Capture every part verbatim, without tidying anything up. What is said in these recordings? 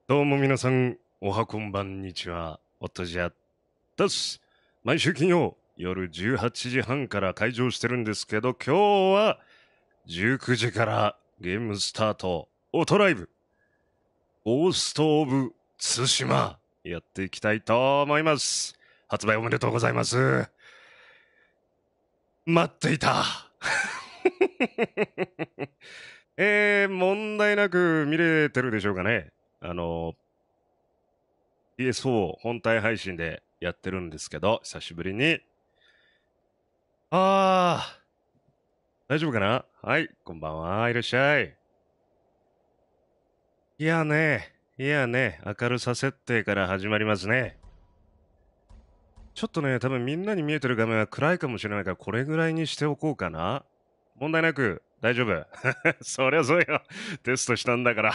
どうも皆さん、おはこんばんにちは、おとじゃです。毎週金曜夜じゅうはちじはんから開場してるんですけど、今日はじゅうくじからゲームスタート、オトライブ、ゴースト・オブ・ツシマ、やっていきたいと思います。発売おめでとうございます。待っていた。えー、問題なく見れてるでしょうかね。あの、ピーエスフォー 本体配信でやってるんですけど、久しぶりに。あー、大丈夫かな？はい、こんばんは、いらっしゃい。いやね、いやね、明るさ設定から始まりますね。ちょっとね、多分みんなに見えてる画面は暗いかもしれないから、これぐらいにしておこうかな。問題なく、大丈夫。そりゃそうよ。テストしたんだから。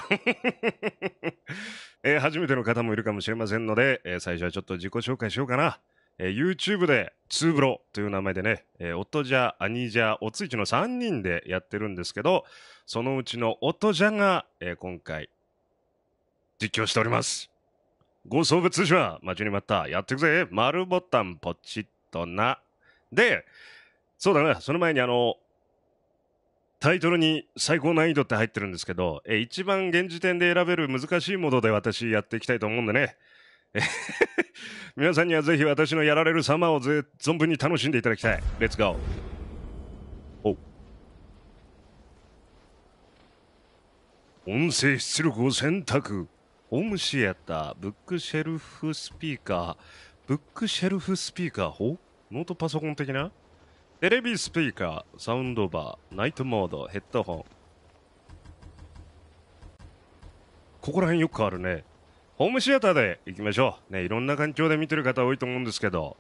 えー初めての方もいるかもしれませんので、えー最初はちょっと自己紹介しようかな。えー YouTube でツーブロという名前でね、えー、音じゃ、兄じゃ、おついちのさんにんでやってるんですけど、そのうちの音じゃが、えー今回、実況しております。ご送物通は待ちに待った。やってくぜ。丸ボタンポチッとな。で、そうだな、その前にあの、タイトルに最高難易度って入ってるんですけど、え一番現時点で選べる難しいモードで私やっていきたいと思うんでね。え皆さんにはぜひ私のやられる様をぜ存分に楽しんでいただきたい。レッツゴー。お音声出力を選択。ホームシアター、ブックシェルフスピーカー、ブックシェルフスピーカー、ほノートパソコン的なテレビスピーカー、サウンドバー、ナイトモード、ヘッドホン。ここら辺よくあるね。ホームシアターで行きましょう。ね、いろんな環境で見てる方多いと思うんですけど。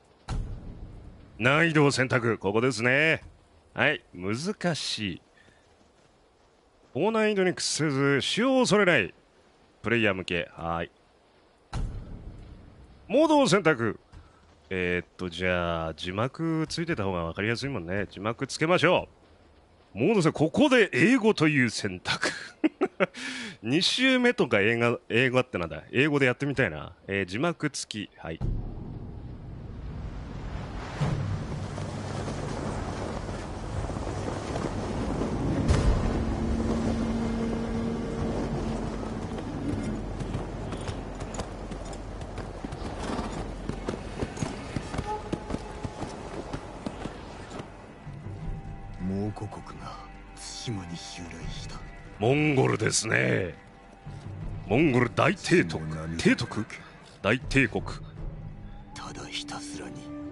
難易度を選択、ここですね。はい、難しい。高難易度に屈せず、使用を恐れない。プレイヤー向け。はい。モードを選択。えー、っと、じゃあ、字幕ついてた方が分かりやすいもんね。字幕つけましょう。モードさん、ここで英語という選択。に週目とか英語、英語ってなんだ。英語でやってみたいな。えー、字幕付き。はい。 蒙古国が対馬に襲来した。 モンゴルですね。モンゴル大帝国。帝国大帝国。 ただひたすらに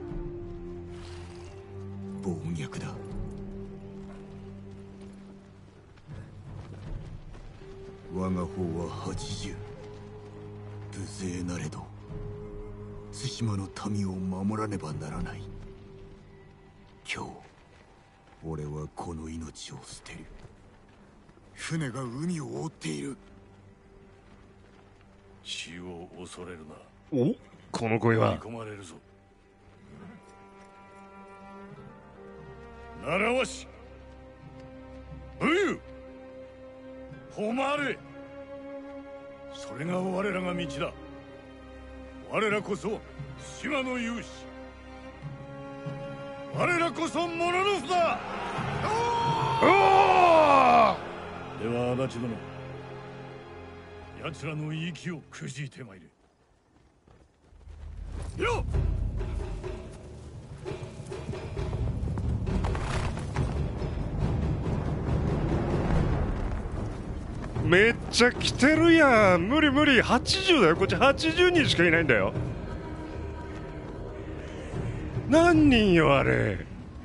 暴虐だ。我が方は八十。無勢なれど対馬の民を守らねばならない。今日俺はこの命を捨てる。船が海を覆っている。 死を恐れるな。 おこの声は。 見込まれるぞ。習わし武勇誉れ、それが我らが道だ。我らこそ島の勇士、我らこそモノノフだ。では足立殿、奴らの息をくじいてまいれ。よっ。 めっちゃ来てるやん。無理無理。はちじゅうだよ。こっちはちじゅうにんしかいないんだよ。何人よあれ。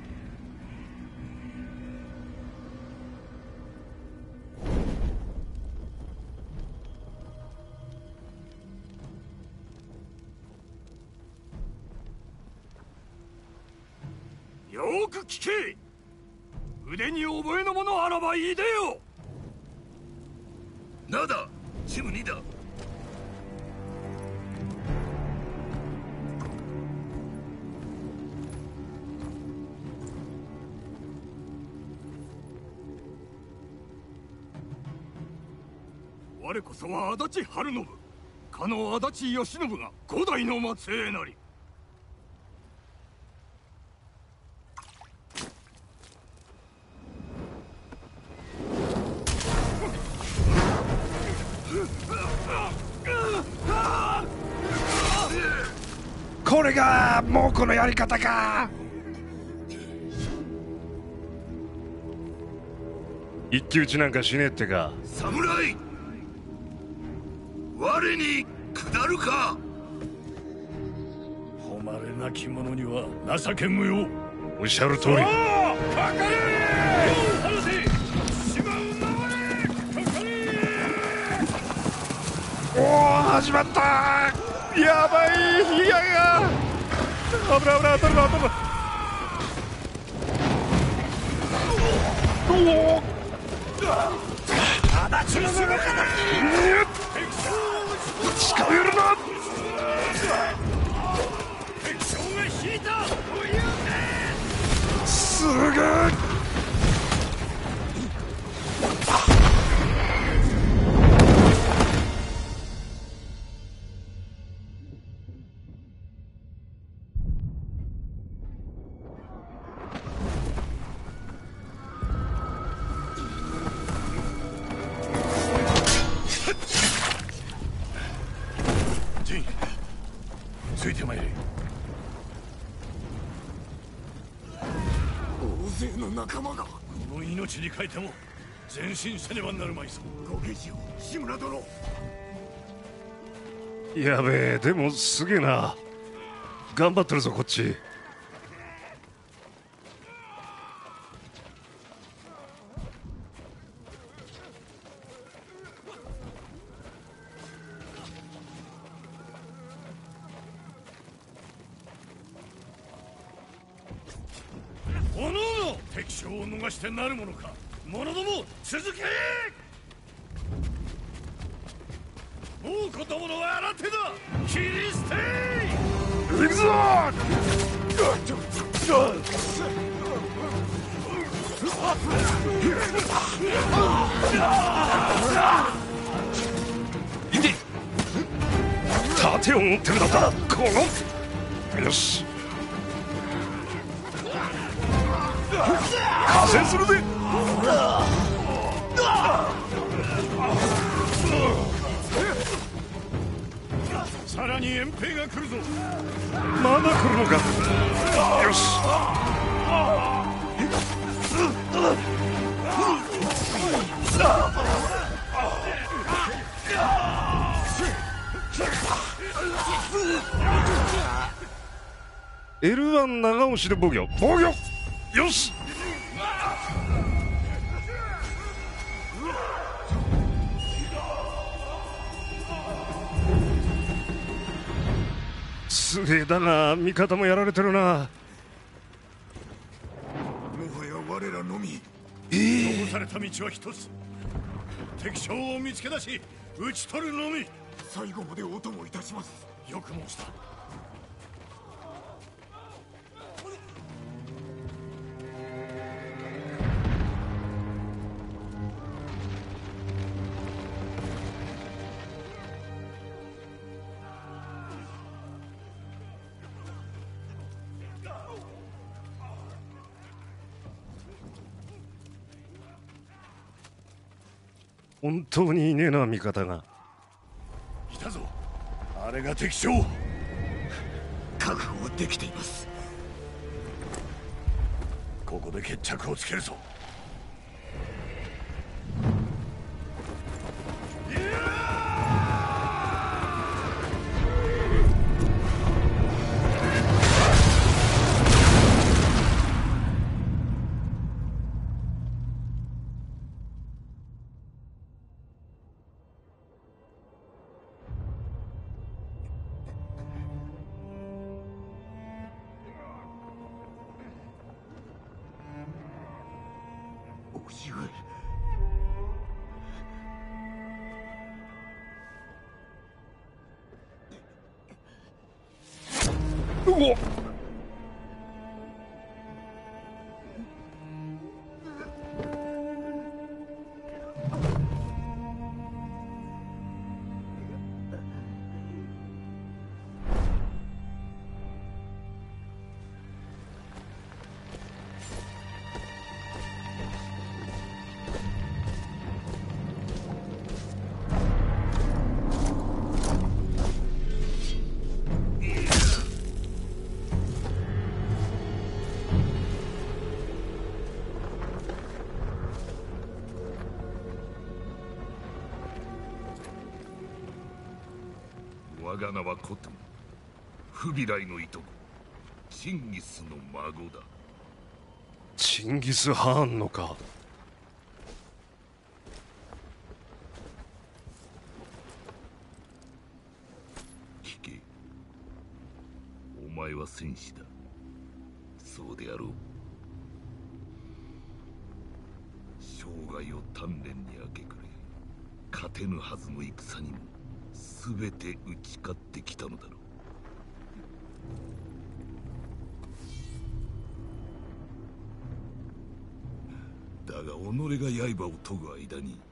よーく聞け。腕に覚えのものあらばいいでよ。なだ、チムにだ。 我こそは足立晴信、かの足立義信が五代の末裔なり。 これがもうこのやり方か。一騎打ちなんかしねえってか。 侍、我に下るか。誉れなき者には情け無用。 おっしゃる通り。 かかれ。離せ。島を守れ。かかれ。 おお、始まった。やばい、火矢が危ない危ない、当たるな当たるな。おお、 足立の背中だ。 近寄るな。 敵将が引いた。 すげえ。 ついてまいれ。 大勢の仲間が。 この命に変えても前進せねばなるまいぞ。 ご下士を志村殿。 やべえ、でもすげえな。頑張ってるぞこっち。 おのおの敵将を逃してなるものか。者ども続け。もう子供のは新手だ。切り捨て。 行くぞ。盾を持ってるのかこの。よし、加勢するぜ。 さらに援兵が来るぞ。 まだ来るのか。よし。エルワン長押しで防御防御。よし。すげえだな、味方もやられてるな。 もはや我らのみ。 えー、 残された道は一つ。敵将を見つけ出し討ち取るのみ。 最後までお供いたします。 よく申した。 本当にいねえな、味方が。 いたぞ、あれが敵将。 覚悟はできています。 ここで決着をつけるぞ。 おし上。 うおっ、 我が名はコトゥン、フビライのいとこ、チンギスの孫だ。 チンギス・ハーンのか。 聞け、お前は戦士だ。そうであろう。生涯を鍛錬に明け暮れ、勝てぬはずの戦にも全て打ち勝ってきたのだろう。だが己が刃を研ぐ間に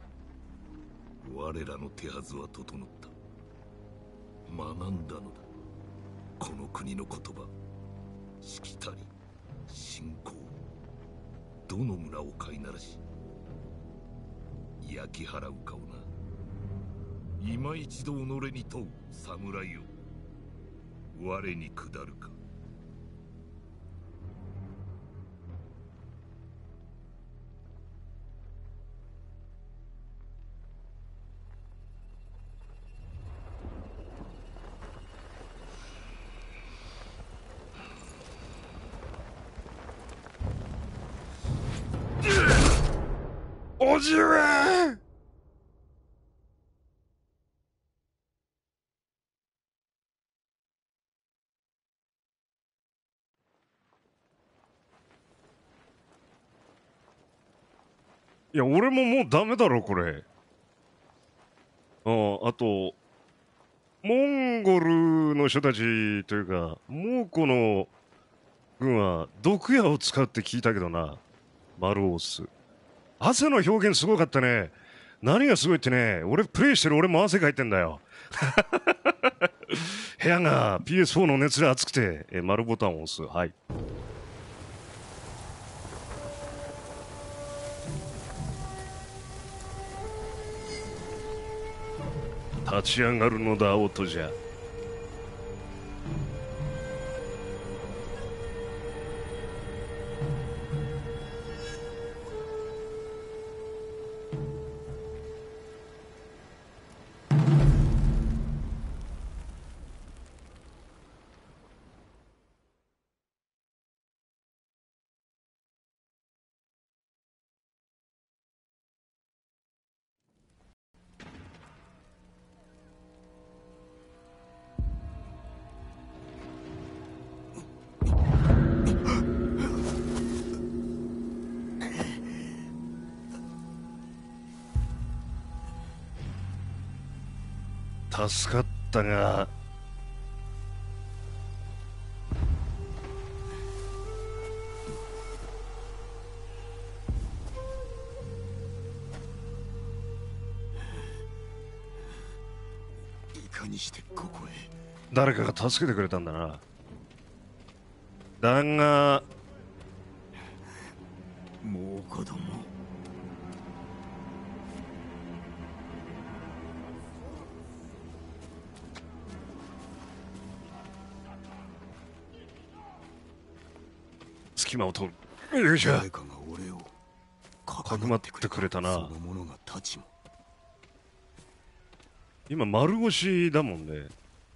我らの手はずは整った。学んだのだ、この国の言葉、しきたり、信仰。どの村を飼いならし焼き払う顔な。今一度己に問う侍よ、我に下るか。 おじ上。いや、俺ももうダメだろこれ。ああ、あとモンゴルの人たちというか蒙古の軍は毒矢を使うって聞いたけどな。マルオース、汗の表現すごかったね。何がすごいってね、俺プレイしてる俺も汗かいてんだよ。部屋が ピーエスフォー の熱で熱くて、え丸ボタンを押す。はい。立ち上がるのだ音じゃ。助かったが、 いかにしてここへ。 誰かが助けてくれたんだな。だがもう子供。 隙間を通る。よいしょ。 誰かが俺をかくまってくれたな。 その者が立ちも。 今丸腰だもんね。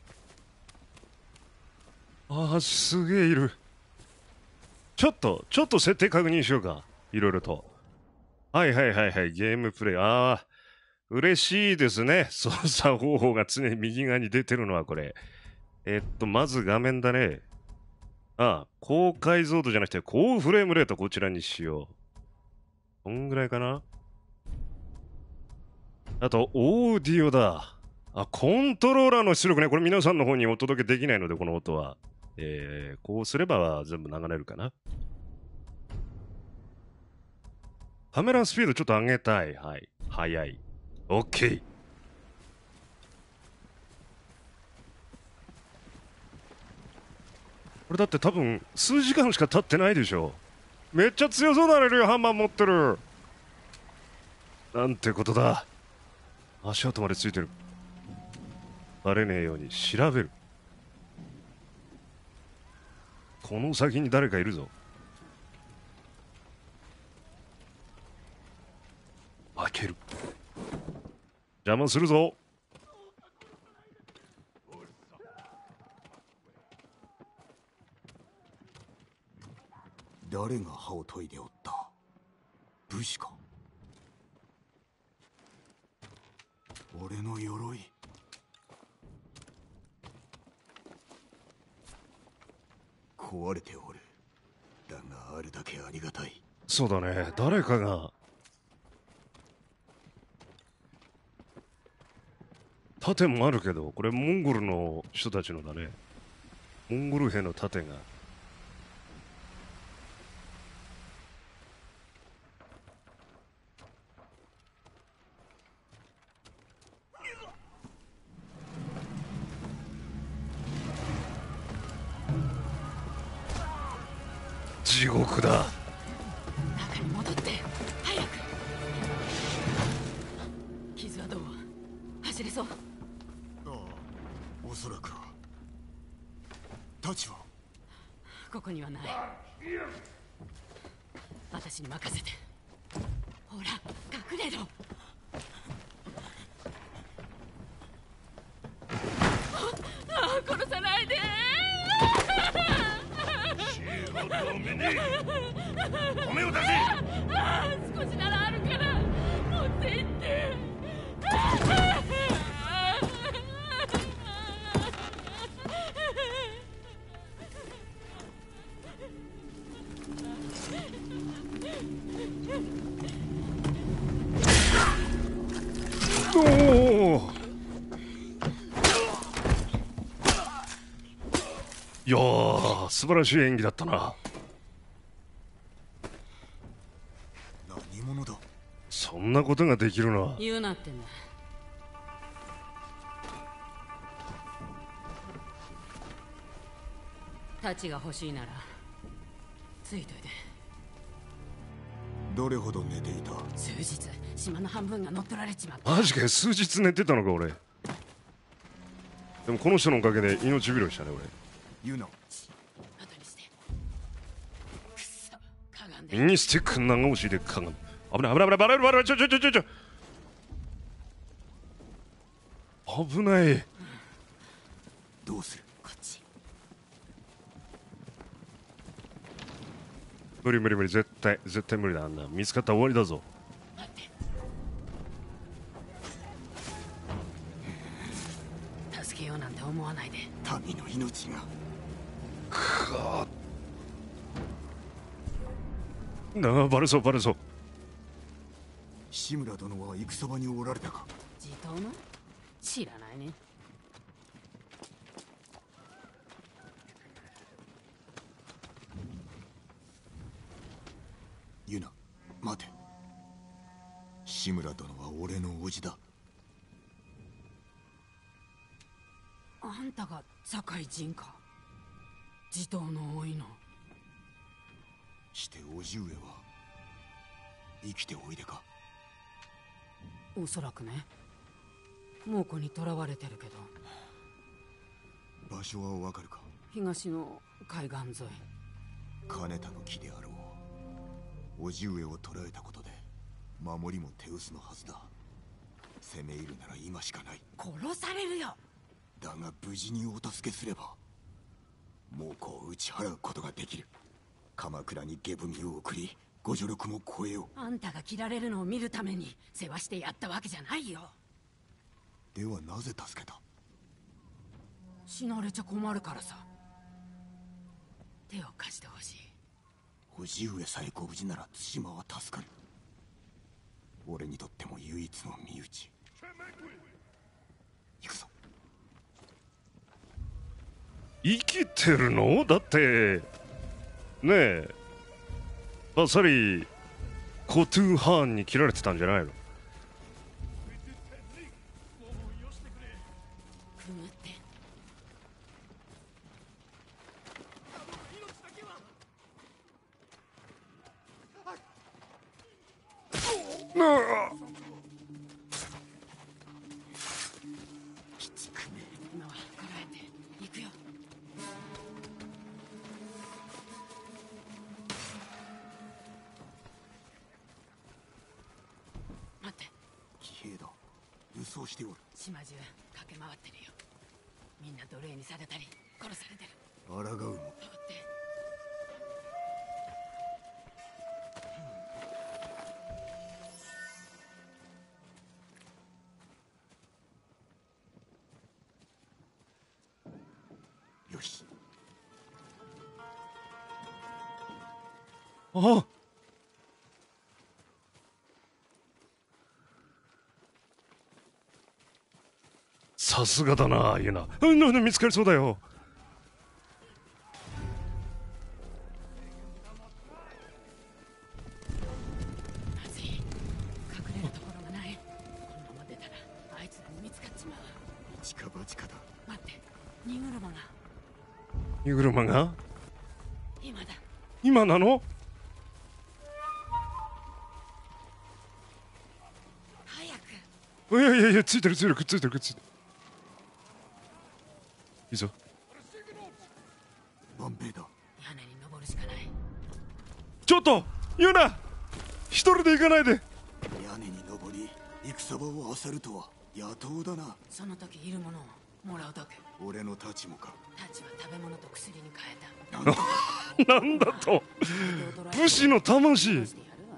ああ、すげえいる。ちょっとちょっと設定確認しようか。いろいろと。はいはいはいはい。ゲームプレイ。ああ、嬉しいですね。操作方法が常に右側に出てるのはこれ。えっとまず画面だね。ああ、高解像度じゃなくて高フレームレートこちらにしよう。こんぐらいかな。あとオーディオだ。あ、コントローラーの出力ね。これ皆さんの方にお届けできないのでこの音は、えー、こうすれば全部流れるかな。カメラスピードちょっと上げたい。はい、早い。 OK。 これだって多分数時間しか経ってないでしょ。めっちゃ強そうなレルハンマー持ってる。なんてことだ。足跡までついてる。バレねえように調べる。この先に誰かいるぞ。開ける。邪魔するぞ。 誰が歯を研いでおった？武士か？俺の鎧。壊れておる。だがあるだけありがたい。 そうだね、誰かが盾もあるけど、これモンゴルの人たちのだね。モンゴル兵の盾が。地獄だ。 中に戻って早く。傷はどう？走れそう？ ああ、おそらくは。太刀は？ ここにはない。私に任せて。ほら隠れろ。ああ、殺さないで。 米を出せ。 ああ、少しならあるから持って行って。 おお。いやー、素晴らしい演技だったな。 何者だ？ そんなことができるな。 言うなってんだ。太刀が欲しいならついといて。 どれほど寝ていた？ 数日、島の半分が乗っ取られちまった。 マジかよ、数日寝てたのか俺。でもこの人のおかげで命拾いしたね俺。 ユナ。 後にして。くそ、かがんで。 ミニスティック長押しでかがむ。危ない危ない危ない、バレるバレる、ちょちょちょちょちょ。危ない。 どうする？ こっち。 無理無理無理、絶対絶対無理だ。あんな見つかったら終わりだぞ。 待って。助けようなんて思わないで。 民の命が。 かあ。なあ、バレそうバレそう。 志村殿は戦場におられたか？ 地頭の？知らないね。 ユナ、待て。志村殿は俺の叔父だ。 あんたが堺人か？地頭の甥の。 して叔父上は生きておいでか？ おそらくね。猛虎に囚われてるけど。 場所はわかるか？ 東の海岸沿い。 金田の木であろう。叔父上を捕らえたことで守りも手薄のはずだ。攻め入るなら今しかない。 殺されるよ。 だが無事にお助けすれば猛虎を打ち払うことができる。鎌倉に下文を送りご助力も超えよう。 あんたが切られるのを見るために世話してやったわけじゃないよ。 ではなぜ助けた？ 死なれちゃ困るからさ。手を貸してほしい。 叔父上さえご無事なら対馬は助かる。俺にとっても唯一の身内。行くぞ。 生きてるの？だってねえ、バッサリコトゥーハーンに切られてたんじゃないの？ くぐって。 なあ、 今はこらえて行くよ。待って。 騎兵だ。輸送しておる。 島中駆け回ってるよ。みんな奴隷にされたり殺されてる。 抗うも。 通って。 し。 あ、さすがだなユナ。うん、うん見つかりそうだよ。 まずい、隠れるところがない。このまま出たらあいつらに見つかっちまう。 一か八かだ。 待って、荷車が荷車が今だ。 今なの？ 早く。 いやいやいや、ついてるついてる、くっついてるくっついてる。いいぞ。 万兵だ。 屋根に登るしかない。 ちょっとユナ、一人で行かないで。 屋根に登り戦場を漁るとは野党だな。 その時いるものをもらうだけ。 俺の太刀もか。 太刀は食べ物と薬に変えた。 なんだと、武士の魂。 どうしてやるわ。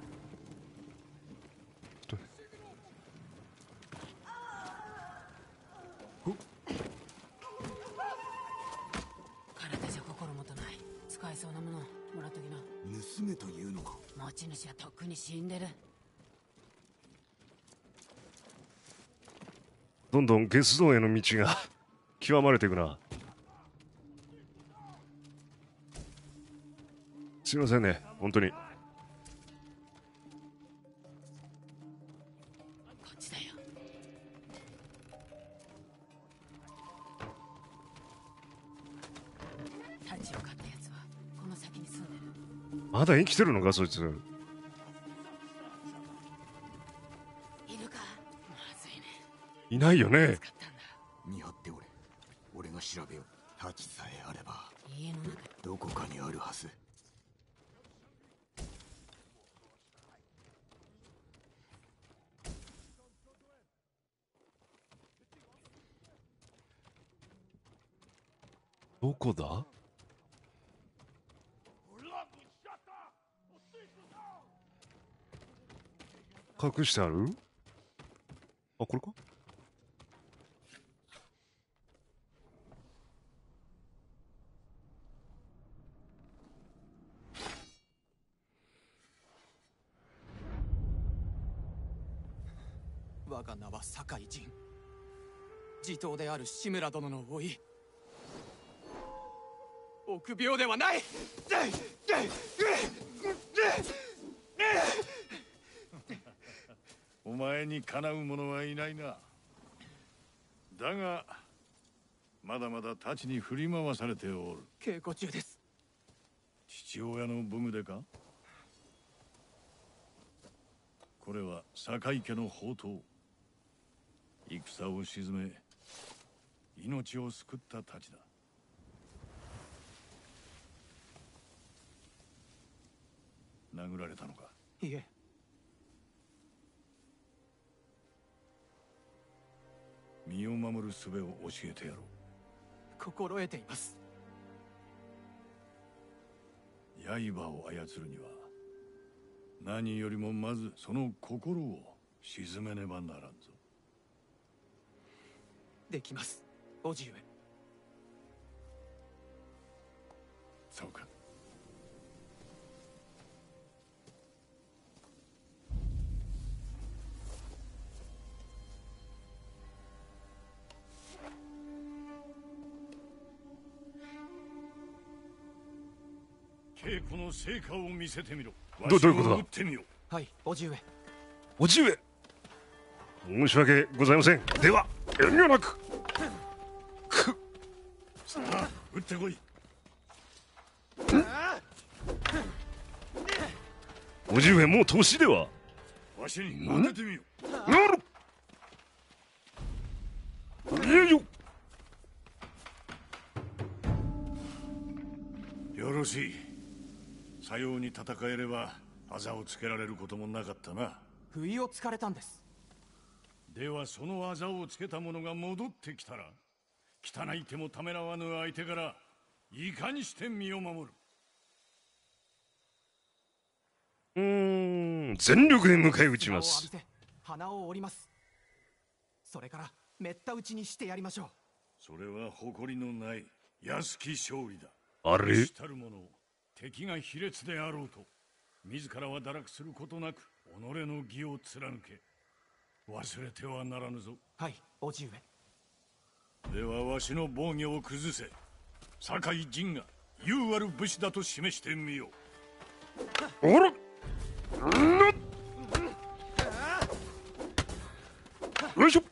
体じゃ心もとない。使えそうなものもらっときな。 盗めというのか。 持ち主はとっくに死んでる。 どんどんゲス道への道が極まれていくな。すいませんね、本当に。 こっちだよ。太刀を買ったやつはこの先に住んでる。 まだ生きてるのかそいつ。 いるか。まずいね。 いないよね。 使ったんだ。 見張っておれ。俺が調べよう。太刀さえあれば家の中。 どこかにあるはず。 どこだ？隠してある？あ、これか？ 我が名は酒井仁。地頭である志村殿の甥。臆病ではない。 お前にかなう者はいないな。だがまだまだ太刀に振り回されておる。 稽古中です。 父親の武具でか。これは酒井家の宝刀。戦を鎮め命を救った太刀だ。殴られたのか。 いえ。 身を守る術を教えてやろう。 心得ています。 刃を操るには何よりもまずその心を鎮めねばならんぞ。 できます、叔父上。 そうか。稽古の成果を見せてみろ。 どどういうことだ。 わしを撃ってみよ。 はい、叔父上。 叔父上、申し訳ございません。では遠慮なく。くさあ撃ってこい。 叔父上もう年では。 わしに当ててみよ。 よいよ。 よろしい。さように戦えればあざをつけられることもなかったな。 不意をつかれたんです。 ではそのあざをつけた者が戻ってきたら、汚い手もためらわぬ相手からいかにして身を守る。 うーん、全力で迎え撃ちます。 鼻を折ります。それからめった打ちにしてやりましょう。 それは誇りのない安き勝利だ。 あれしたる者、敵が卑劣であろうと自らは堕落することなく己の義を貫け。忘れてはならぬぞ。 はい叔父上。 ではわしの防御を崩せ。酒井陣が優ある武士だと示してみよう。おらっ、よいしょ。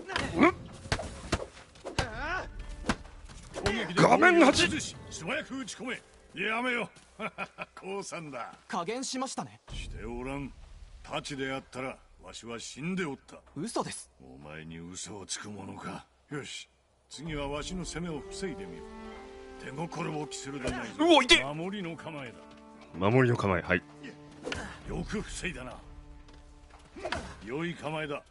画面の端素早く打ち込め。やめよ。降参だ。 加減しましたね。 しておらん。太刀であったらわしは死んでおった。 嘘です。 お前に嘘をつくものか。よし、次はわしの攻めを防いでみよう。手心を期するでないぞ。 うお、いて。 守りの構えだ。 守りの構え、はい。 よく防いだな。良い構えだ。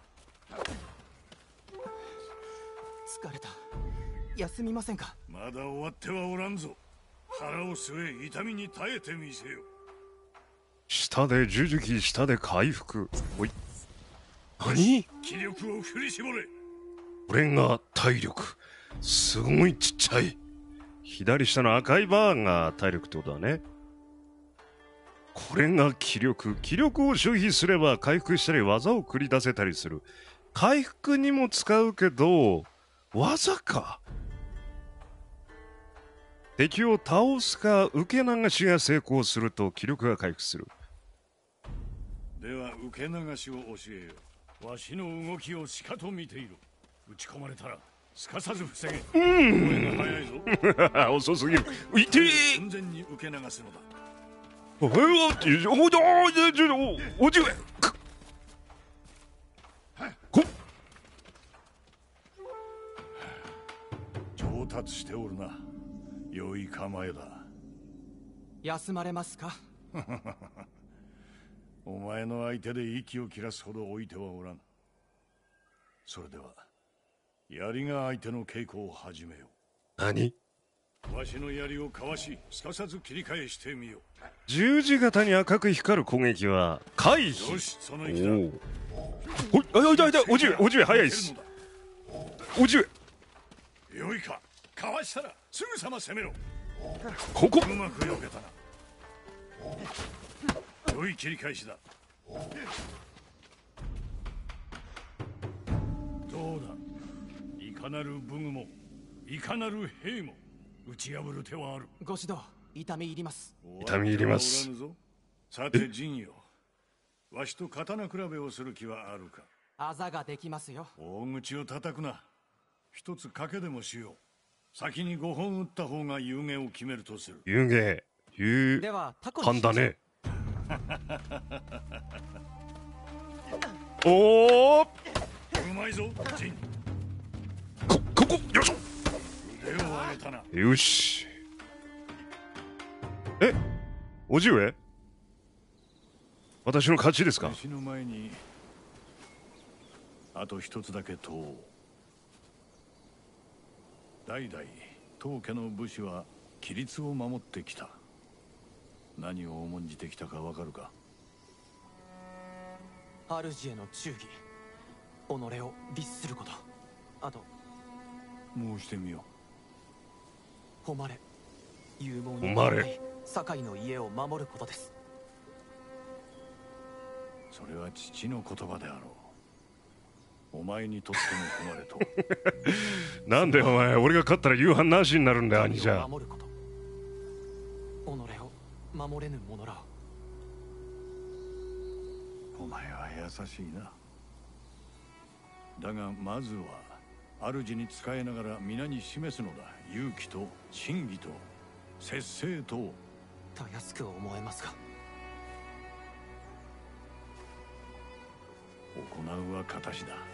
疲れた。休みませんか。 まだ終わってはおらんぞ。腹を据え痛みに耐えてみせよ。 下で十字キー、下で回復。おい、何？ 気力を振り絞れ。 これが体力。すごいちっちゃい。左下の赤いバーが体力ってことだね。これが気力。気力を消費すれば回復したり技を繰り出せたりする。回復にも使うけど技か。敵を倒すか受け流しが成功すると気力が回復する。 では受け流しを教えよ。わしの動きをしかと見ている。打ち込まれたらすかさず防げ。うん。声が早いぞ。 遅すぎる。いてー。 完全に受け流すのだ。 おいおいおいおいおじゅえ。こ。 上達しておるな。良い構えだ。 休まれますか。 お前の相手で息を切らすほど置いてはおらん。それでは槍が相手の稽古を始めよう。 何？ わしの槍をかわしすかさず切り返してみよう。 十字型に赤く光る攻撃は回避。 よし、その意気だ。 おい、あいたいた、おじゅえ、おじゅえ早いです。おじゅえ。よいか、かわしたらすぐさま攻めろ。 ここ。 うまく避けたな。良い切り返しだ。どうだ。いかなる武具もいかなる兵も打ち破る手はある。 ご指導痛み入ります。 痛み入ります。 さて陣よ、わしと刀比べをする気はあるか。 あざができますよ。 大口を叩くな。一つ賭けでもしよう。先にごほん打った方が有言を決めるとする。 有言、有ではタコ勘だね。おお、うまいぞ陣。 こここ、よいしょ。 腕を上げたな。 よし。え、おじ上、私の勝ちですか。 私の前にあと一つだけ問おう。代々当家の武士は規律を守ってきた。何を重んじてきたかわかるか。 主への忠義、己を律すること、あと申してみよう。誉れ、勇猛に誉れ、 堺の家を守ることです。 それは父の言葉であろう。お前にとっての誉れとなんでお前、俺が勝ったら夕飯なしになるんだよ、兄じゃ。 守ること、己を守れぬ者らを。 お前は優しいな。だがまずは主に仕えながら皆に示すのだ。勇気と真偽と節制と。 たやすく思えますが、 行うは形だ。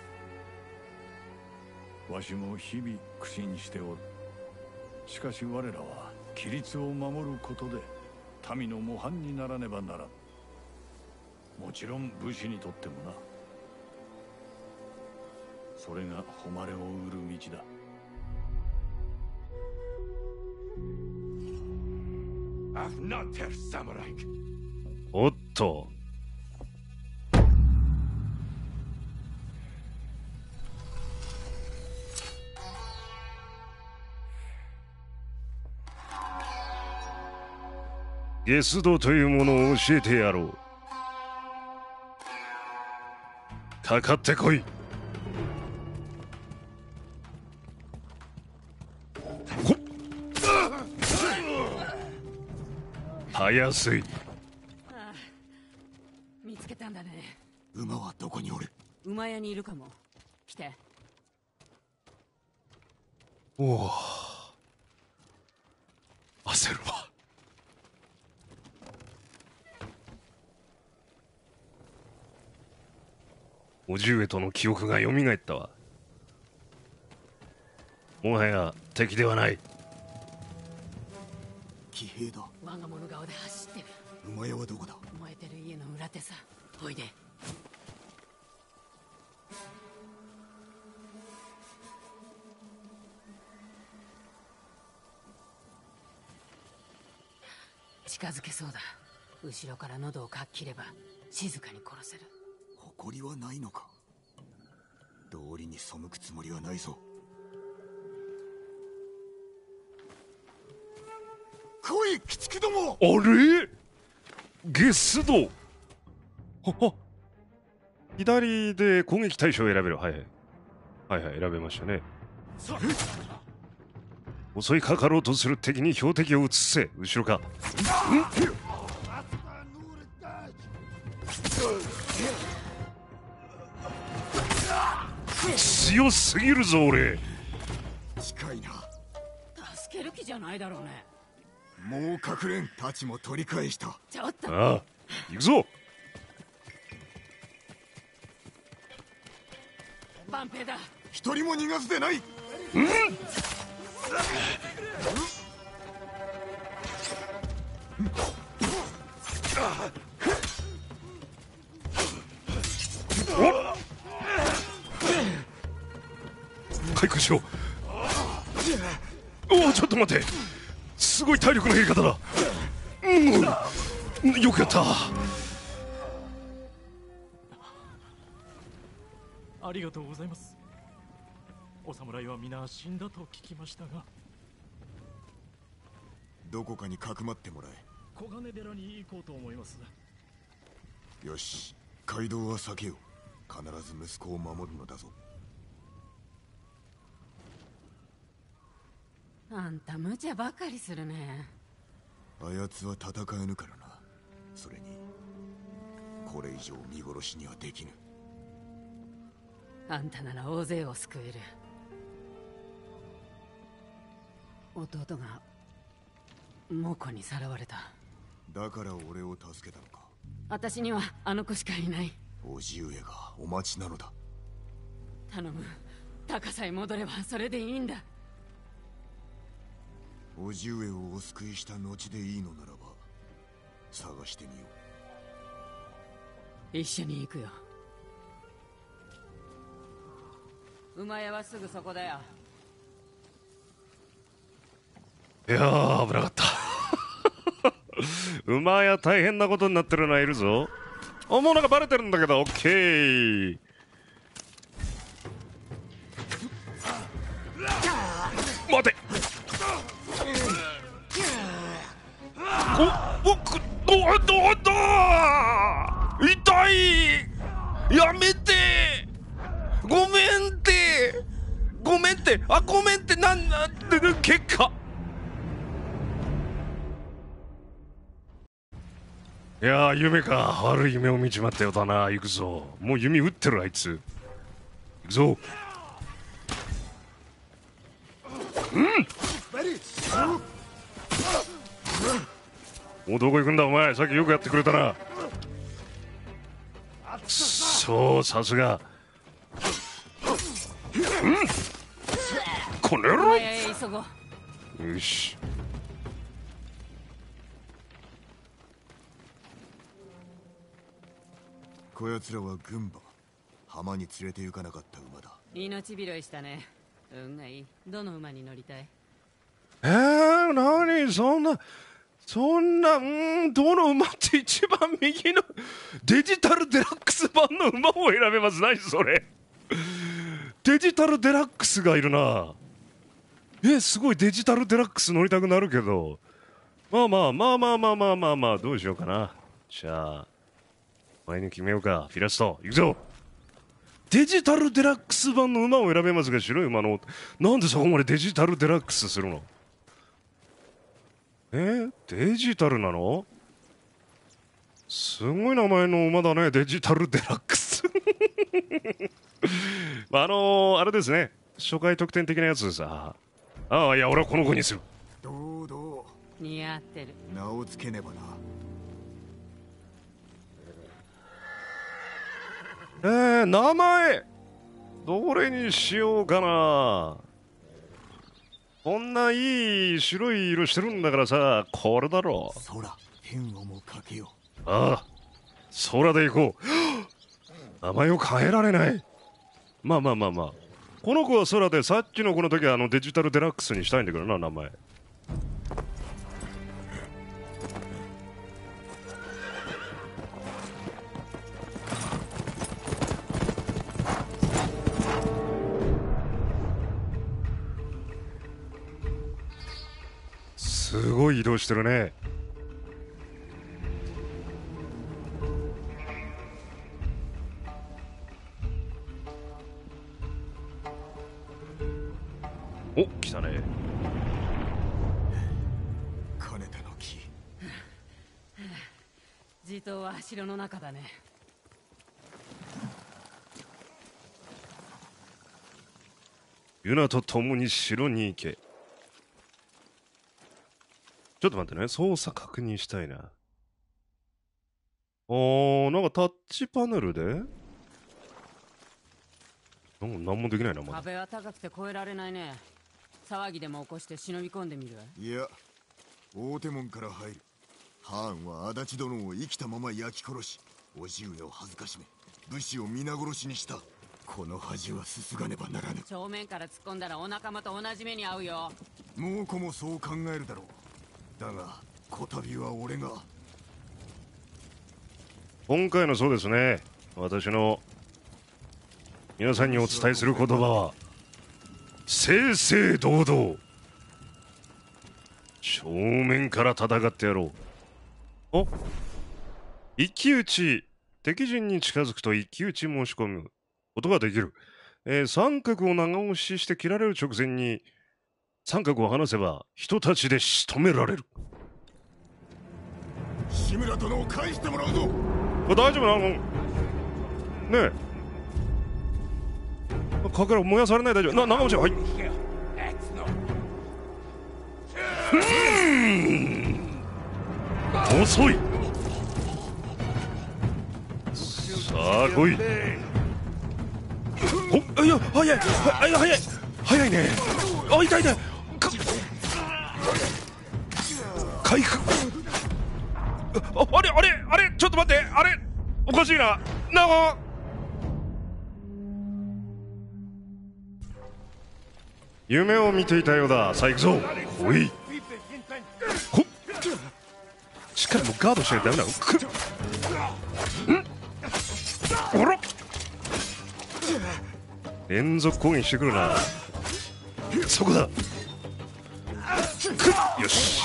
わしも日々苦心しておる。しかし我らは規律を守ることで民の模範にならねばならん。もちろん武士にとってもな。それが誉れを売る道だ。 おっと、 ゲス道というものを教えてやろう。かかってこい。こったやすい。 ああ、見つけたんだね。 馬はどこにおる？ 馬屋にいるかも。来て。 おお、焦るわ。叔父上との記憶が蘇ったわ。もはや敵ではない。 騎兵だ。 我が物顔で走ってる。 馬屋はどこだ？ 燃えてる家の裏手さ。おいで。近づけそうだ。後ろから喉をかっ切れば静かに殺せる。 誇りはないのか？道理に背くつもりはないぞ。来い、鬼畜ども！ あれ、ゲス道。はは、左で攻撃対象を選べる。はいはいはいはい、選べましたね。襲いかかろうとする敵に標的を移せ。後ろか。強すぎるぞ俺。 近いな。 助ける気じゃないだろうね。 もう隠れん。太刀も取り返した。 ちょっと。 ああ、行くぞ。 万平だ。 一人も逃がすでない。うん。 回復しろ。おお、ちょっと待って。すごい体力の減り方だ。うん、よくやった。 ありがとうございます。お侍は皆死んだと聞きましたが。 どこかにかくまってもらえ。 小金寺に行こうと思います。 よし、街道は避けよう。必ず息子を守るのだぞ。 あんた無茶ばかりするね。 あやつは戦えぬからな。それにこれ以上見殺しにはできぬ。 あんたなら大勢を救える。弟が猛虎にさらわれた。 だから俺を助けたのか。 私にはあの子しかいない。 叔父上がお待ちなのだ。 頼む。高さへ戻ればそれでいいんだ。 叔父上をお救いした後でいいのならば探してみよう。一緒に行くよ。馬屋はすぐそこだよ。 いやー、危なかった。馬屋大変なことになってるのはいるぞ。あ、もうなんかバレてるんだけど。オッケー。待て。おおくどどど痛い。やめて。ごめんってごめんってあごめんってなんなんて結果。いやー、夢か。悪い夢を見ちまったようだな。行くぞ。もう弓撃ってるあいつ。行くぞ。うん。お、どこ行くんだお前。さっきよくやってくれたな。そう、さすが。うん、この野郎。よし。 こやつらは軍馬。浜に連れて行かなかった馬だ。 命拾いしたね。運がいい。どの馬に乗りたい？ えー、何そんなそんな、うんどの馬って一番右のデジタルデラックス版の馬を選べます。何それ。デジタルデラックスがいるな。え、すごいデジタルデラックス乗りたくなるけど、 まあまあまあまあまあまあまあまあ、どうしようかな。じゃあ前に決めようか。フィラスト行くぞ。デジタルデラックス版の馬を選べますが、白い馬のなんでそこまでデジタルデラックスするの？えー、デジタルなの？すごい名前の馬だね、デジタルデラックス。あのー、あれですね、初回特典的なやつさ。ああ、いや俺はこの子にする。 堂々 似合ってる。 名をつけねばな。 えー、名前どれにしようかな。こんないい白い色してるんだからさ、これだろう。 空天をもかけよう。 ああ、空で行こう。名前を変えられない。まあまあまあまあ、この子は空で、さっきの子の時はあのデジタルデラックスにしたいんだけどな、名前。すごい移動してるね。お、来たね。 金田の木。 地頭は城の中だね。 ユナと共に城に行け。ちょっと待ってね、操作確認したいな。おー、なんかタッチパネルでなんか何もできないな、まだ。 壁は高くて越えられないね。騒ぎでも起こして忍び込んでみる。 いや、大手門から入る。ハーンは足立殿を生きたまま焼き殺し、叔父上を恥ずかしめ、武士を皆殺しにした。この恥はすすがねばならぬ。 正面から突っ込んだらお仲間と同じ目に遭うよ。 猛虎もそう考えるだろう。だがこたびは俺が。 今回のそうですね、私の皆さんにお伝えする言葉は正々堂々、正面から戦ってやろう。お、一騎打ち。敵陣に近づくと一騎打ち申し込むことができる。えー、三角を長押しして切られる直前に三角を離せば人たちで仕留められる。 志村殿を返してもらうぞ。 大丈夫なの？ねえ、かけら燃やされない。大丈夫な、長押し。はい。遅い。さあ来い。お、いや、早い、早い、早い、早いね。あ、痛い痛い。か回復。あ、あれあれあれ、ちょっと待って、あれおかしいな。なあ、夢を見ていたようだ。さあ行くぞ。おい、ほっ、しっかりもうガードしないとダメだろ。くんおら、連続攻撃してくるな。そこだ。くよし。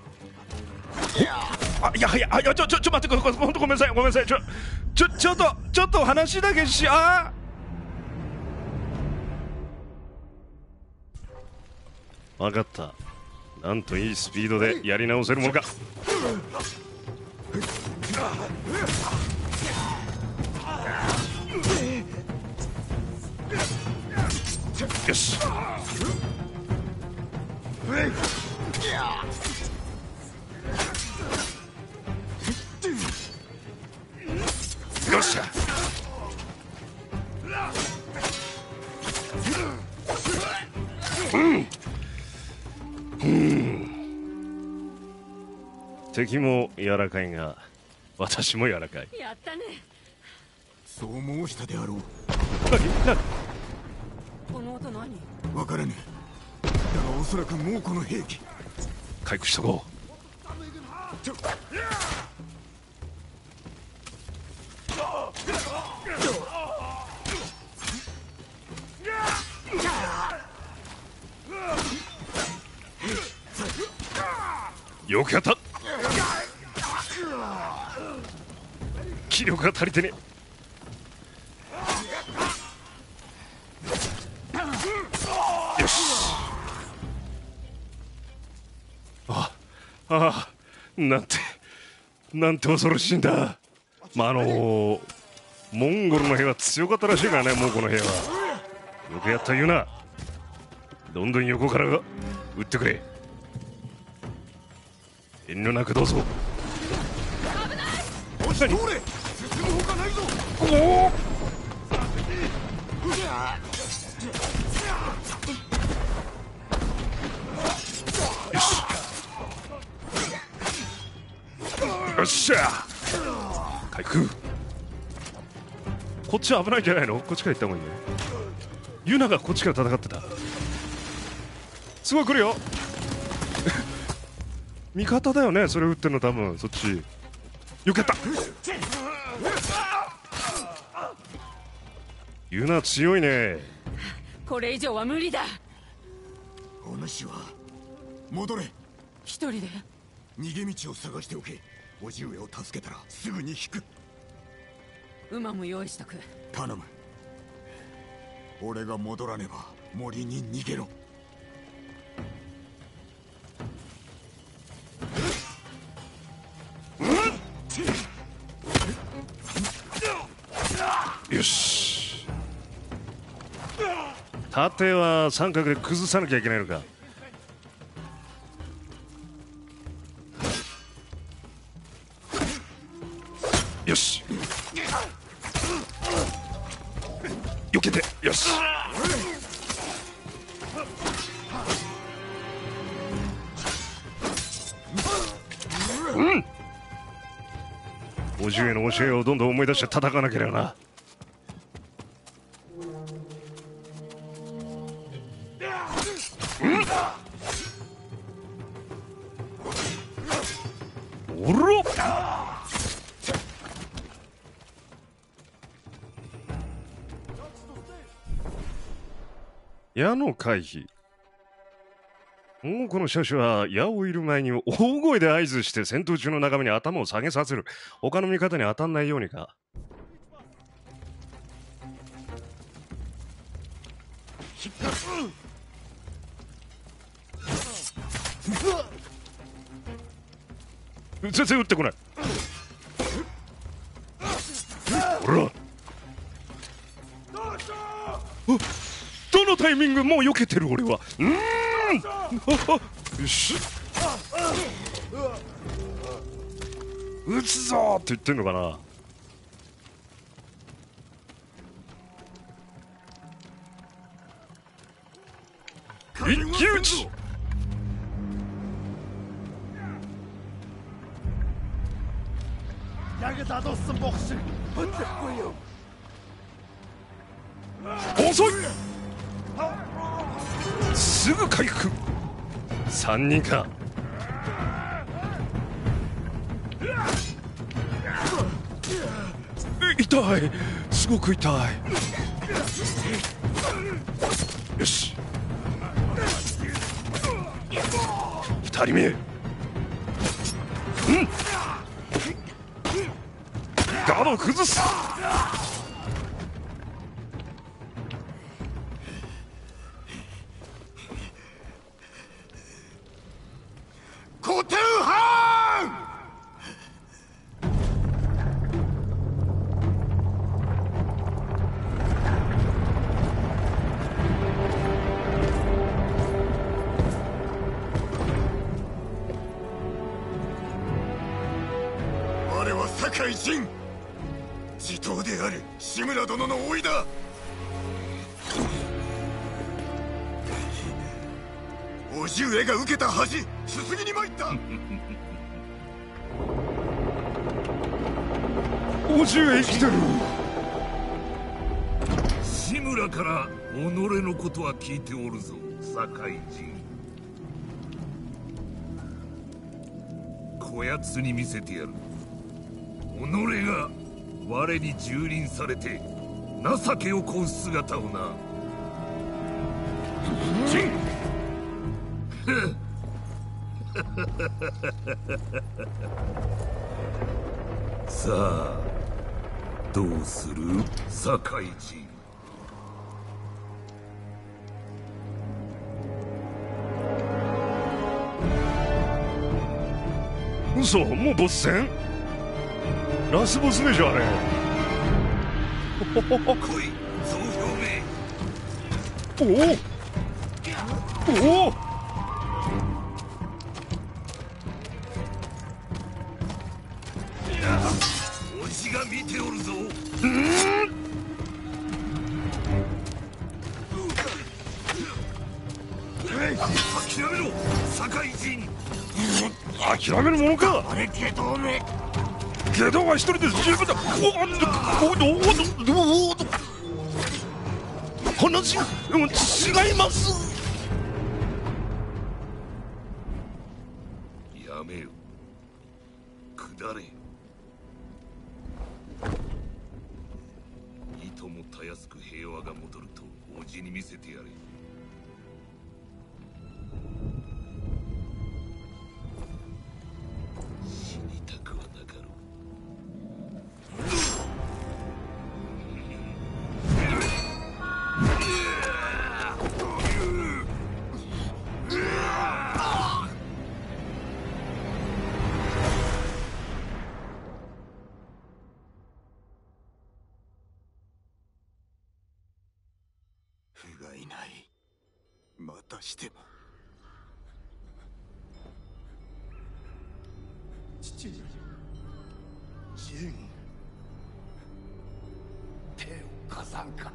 あ、いや、いや、いや、ちょ、ちょ、ちょ、待って、ほんとごめんなさい、ごめんなさい。ちょ、ちょ、ちょっと、ちょっと話だけし、あー、分かった。なんといいスピードでやり直せるものか。よし。よっしゃ。うん、うん、敵も柔らかいが私も柔らかい。 やったね。 そう申したであろう。 何？ この音何？ わからねえ。だがおそらく猛虎の兵器。 回復しとこう。 よくやった。気力が足りてねえ。よし。ああ、なんてなんて恐ろしいんだ。まああのー、モンゴルの兵は強かったらしいからね。もうこの兵はよくやった言うな。どんどん横から撃ってくれ。遠慮なくどうぞ。 落ちておれ。進むほかないぞ。 おお、よしよっしゃ。回復。こっちは危ないんじゃないの。こっちから行った方がいいね。ユナがこっちから戦ってた。すごい来るよ。味方だよね、それ撃ってんの。多分そっち。よくやった。ユナ強いね。 これ以上は無理だ。 お主は戻れ。 一人で逃げ道を探しておけ。叔父上を助けたらすぐに引く。 馬も用意しとく。 頼む。俺が戻らねば森に逃げろ。 よし。縦は三角で崩さなきゃいけないのか。よし。避けて。よし。うん。叔父上の教えをどんどん思い出して叩かなければな。おろっ。矢の回避。もうこの車種は矢を射る前に大声で合図して戦闘中の仲間に頭を下げさせる。他の味方に当たんないようにか。全然撃ってこない。ほら、どのタイミングもう避けてる俺は。うーん、よし、撃つぞって言ってんのかな。一騎打ち。遅い。すぐ回復。さんにんか。痛い、すごく痛い。よし、ふたりめ。うん、ガードを崩す。 コテンハン。我は堺人、地頭である志村殿の甥だ。叔父上が受けた恥、すすぎに参った。 叔父上生きてる。 志村から己のことは聞いておるぞ、堺人。こやつに見せてやる。己が我に蹂躙されて情けをこう姿をな。 さあどうする堺人。 嘘、もうボス戦？ラスボスでしょあれ。 来い、増表明。 おおおお。 おじが見ておるぞ。 うん、 諦めろ堺人。 諦めるものか。 あれゲドめ。 ゲドは一人で十分だ。おおおおおお。話が違います。 やめよ。下れ。いともたやすく平和が戻るとおじに見せてやれ。死にたくはなかろう。 不甲斐ない。またしても。父上。ジン。手を貸さんか。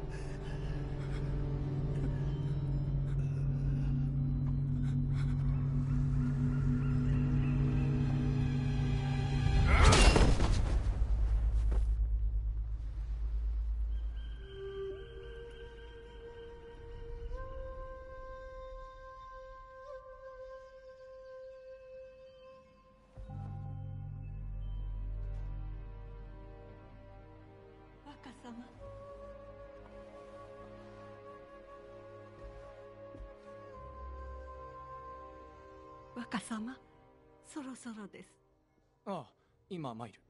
若様。若様、そろそろです。 ああ、今参る。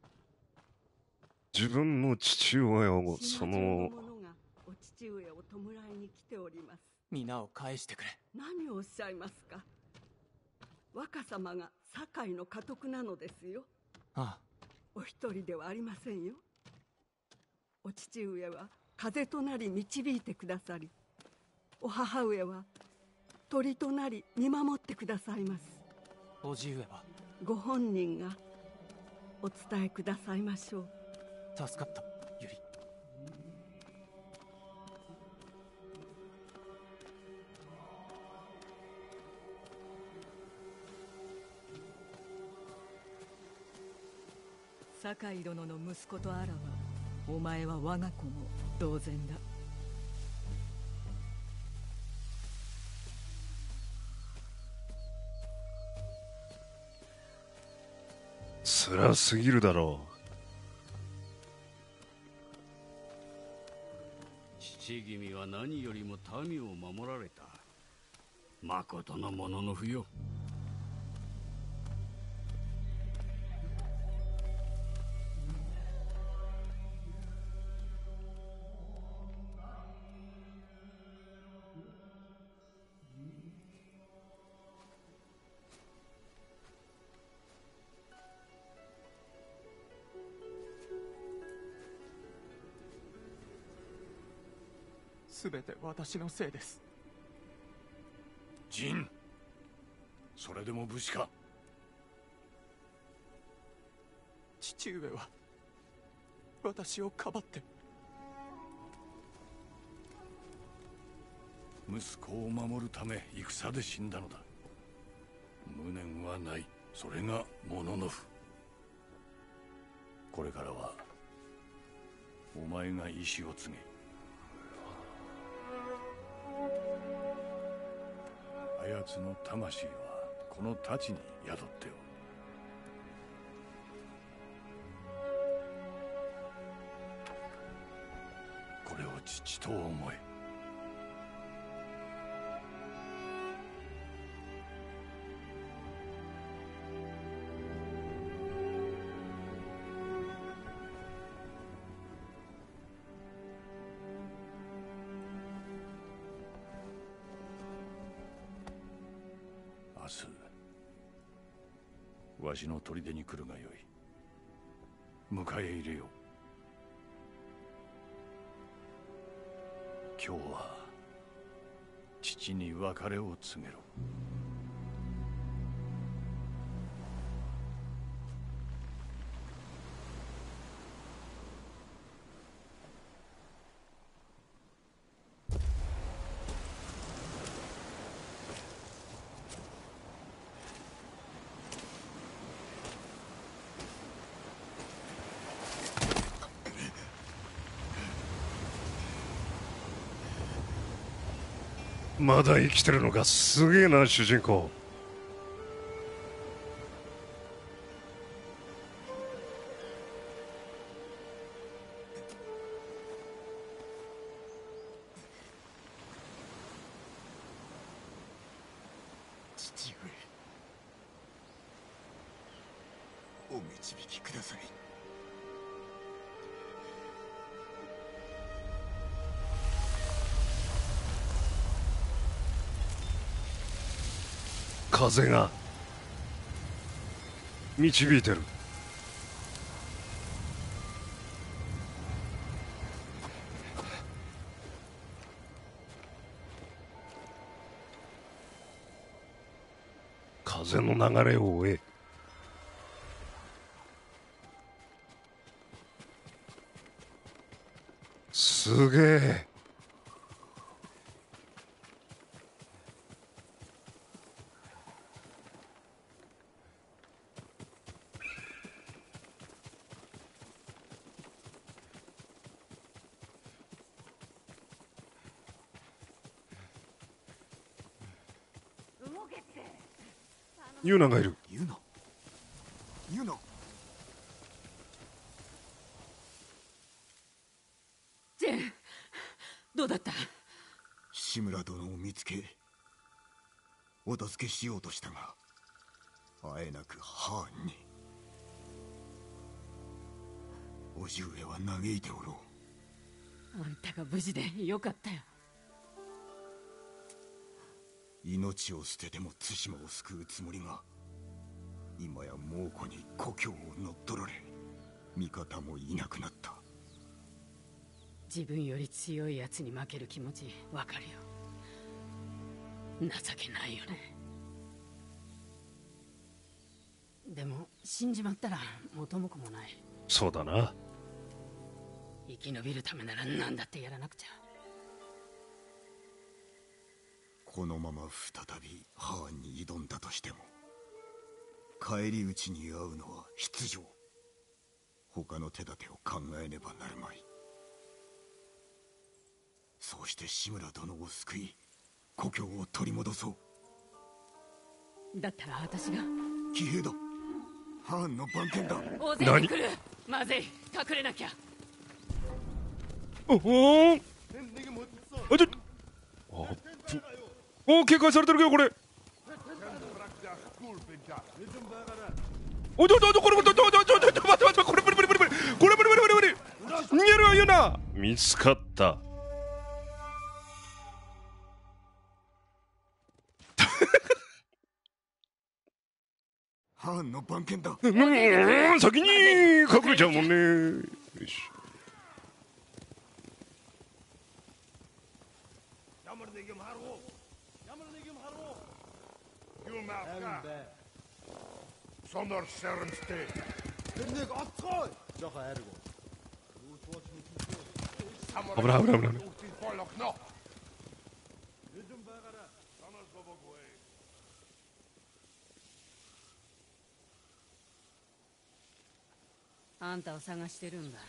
自分の父親をその者がお父上を弔いに来ております。 皆を返してくれ。 何をおっしゃいますか。若様が堺の家督なのですよ。 ああ、 お一人ではありませんよ。お父上は風となり導いてくださり、お母上は鳥となり見守ってくださいます。 おじ上はご本人がお伝えくださいましょう。 助かったゆり。 堺殿の息子とあらば、お前は我が子も同然だ。 辛すぎるだろう。父君は何よりも民を守られた。まことのものの不よ。 すべて私のせいです。 ジン、それでも武士か。 父上は私をかばって。 息子を守るため戦で死んだのだ。無念はない。それがモノノフ。これからはお前が意志を継げ。あやつの魂はこの太刀に宿っておる。これを父と思え。 ますわしの砦に来るがよい迎え入れよう今日は父に別れを告げろまだ生きてるのか、すげえな主人公。 父上、お導きください。 風が導いてる。風の流れを追え。すげえ。ユナがいる。 ユナユナジェン、どうだった？ 志村殿を見つけお助けしようとしたがあえなくハーンに。叔父上は嘆いておろう。 あんたが無事でよかったよ。 命を捨てても対馬を救うつもりが今や猛虎に故郷を乗っ取られ味方もいなくなった。 自分より強いやつに負ける気持ちわかるよ。情けないよね。でも死んじまったら元も子もない。 そうだな。 生き延びるためなら何だってやらなくちゃ。 このまま再びハーンに挑んだとしても返り討ちに遭うのは必定。他の手立てを考えねばなるまい。そうして志村殿を救い故郷を取り戻そう。 だったら私が。 騎兵だ。ハーンの番犬だ。 大勢に来る。まずい、隠れなきゃ。 おほーん。あ、ちょっと。あ、お、警戒されてるけどこれ。おちょちょちょこれこれちょちょちょちょちょ待って待ってこれ無理無理無理無理これ無理無理無理無理逃げるわユナ。見つかった。 ハーンの番犬だ。 うん、先に隠れちゃうもんね。よし。 Zonder Sernste. 危ない危ない危ない。 あんたを探してるんだ。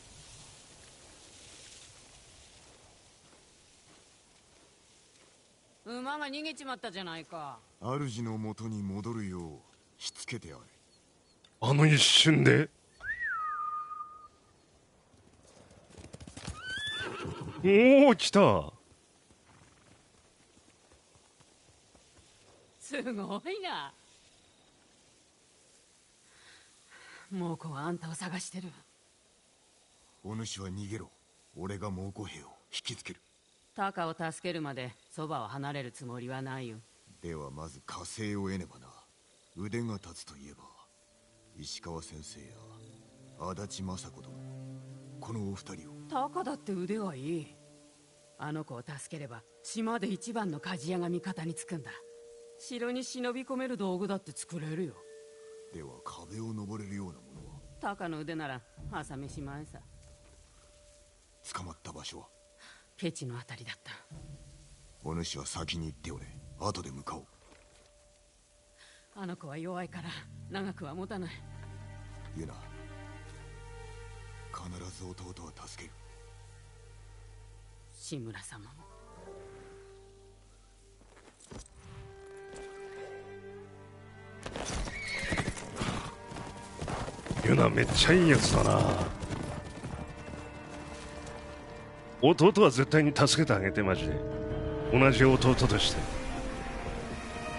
馬が逃げちまったじゃないか。 主の元に戻るようしつけてやれ。 あの一瞬で。おお来た。 すごいな。猛虎はあんたを探してる。 お主は逃げろ。俺が猛虎兵を引きつける。 タカを助けるまでそばを離れるつもりはないよ。 ではまず火星を得ねばな。腕が立つといえば石川先生や足立雅子殿、このお二人を。 タカだって腕はいい。あの子を助ければ島で一番の鍛冶屋が味方につくんだ。城に忍び込める道具だって作れるよ。 では壁を登れるようなものは？ タカの腕なら朝飯前さ。 捕まった場所は？ ケチのあたりだった。 お主は先に行っておれ。後で向かおう。 あの子は弱いから長くは持たない。 ユナ、必ず弟は助ける。 志村様も。 ユナめっちゃいいやつだな。弟は絶対に助けてあげて、マジで。同じ弟として。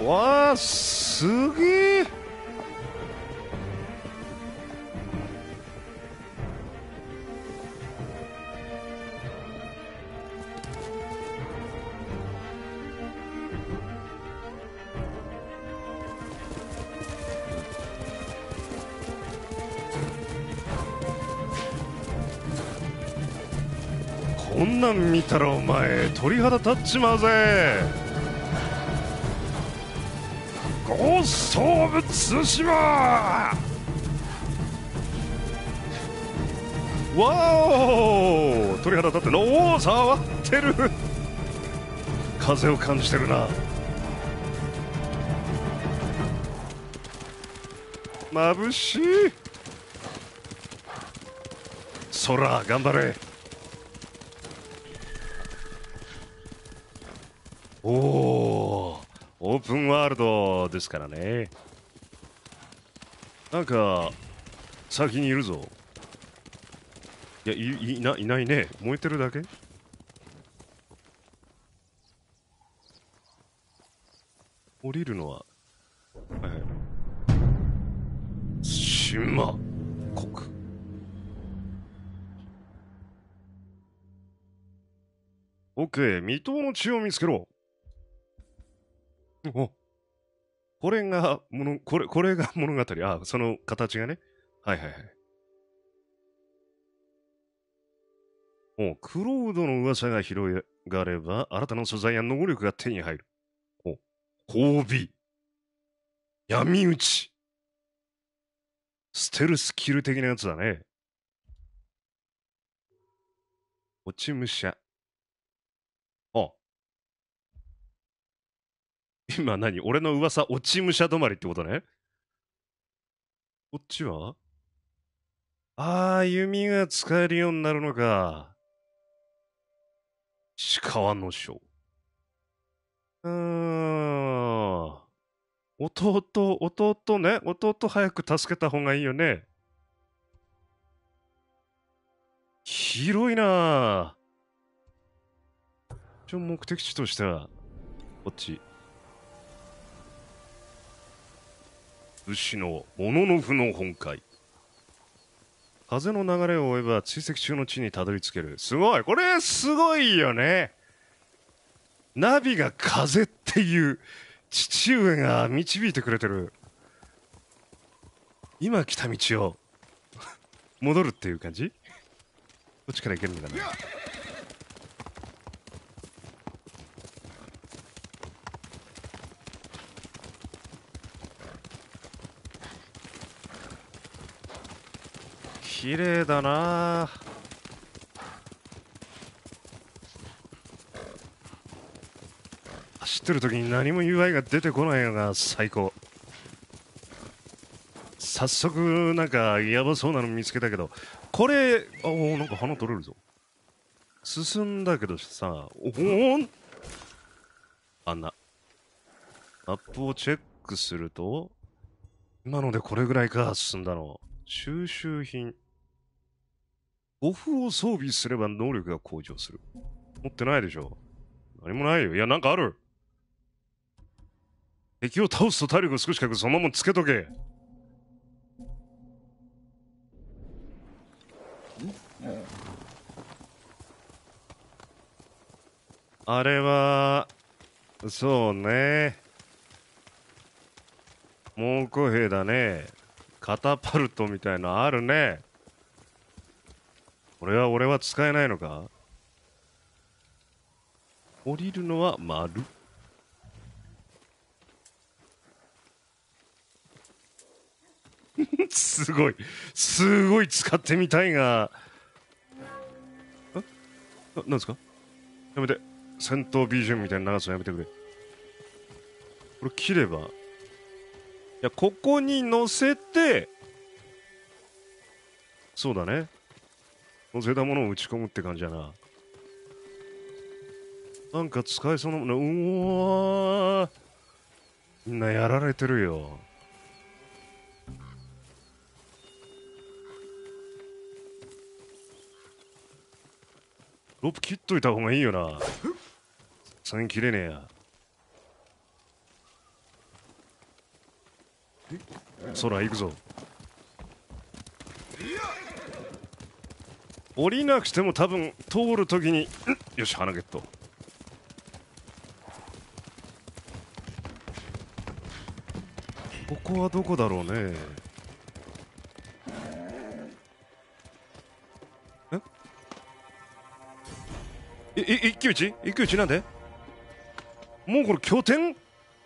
わあ、すげえ。こんなん見たらお前鳥肌立っちまうぜ。ゴースト・オブ・ツシマ。わお、鳥肌立ってる。おお、触ってる。風を感じてるな。眩しい。空頑張れ。おお、オープンワールドですからね。なんか先にいるぞ。いや、い、いな、いないね。燃えてるだけ。降りるのは、はいはい、島国。オッケー、未踏の地を見つけろ。お、これがもの、これ、これが物語。あ、その形がね。はいはいはい。お、クロードの噂が広がれば、新たな素材や能力が手に入る。お、褒美。闇討ち。ステルスキル的なやつだね。落ち武者。あ。今何？俺の噂、落ち武者止まりってことね。こっちは？ああ、弓が使えるようになるのか。石川の章。うーん。弟、弟ね。弟早く助けた方がいいよね。広いなぁ。一応目的地としては、こっち。武士のモノノフの本懐。風の流れを追えば追跡中の地にたどり着ける。すごい、これすごいよね。ナビが風っていう父上が導いてくれてる。今来た道を戻るっていう感じ。こっちから行けるのかな。綺麗だな。走ってる時に何も ユーアイ が出てこないのが最高。早速なんかやばそうなの見つけたけど、これ、あお、なんか花取れるぞ。進んだけどさ、おおんあんなマップをチェックすると、今のでこれぐらいか。進んだの。収集品。護符を装備すれば能力が向上する。持ってないでしょ。何もないよ。いや、なんかある。敵を倒すと体力を少しかけ、そのままつけとけ。あれは、そうね。 猛虎兵だね。カタパルトみたいのあるね。これは俺は使えないのか。降りるのは丸。すごいすごい使ってみたいが、あななんですか。やめて、戦闘 ビージーエム みたいな長さやめてくれ。これ切れば、いやここに乗せて、そうだね、乗せたものを打ち込むって感じやな。なんか使えそうなもの。うわー、みんなやられてるよ。ロープ切っといた方がいいよな。それ切れねえや。空行くぞ。降りなくても多分通るときに、よし、鼻ゲット。ここはどこだろうね。ええ、一騎打ち一騎打ちなんでもうこれ拠点。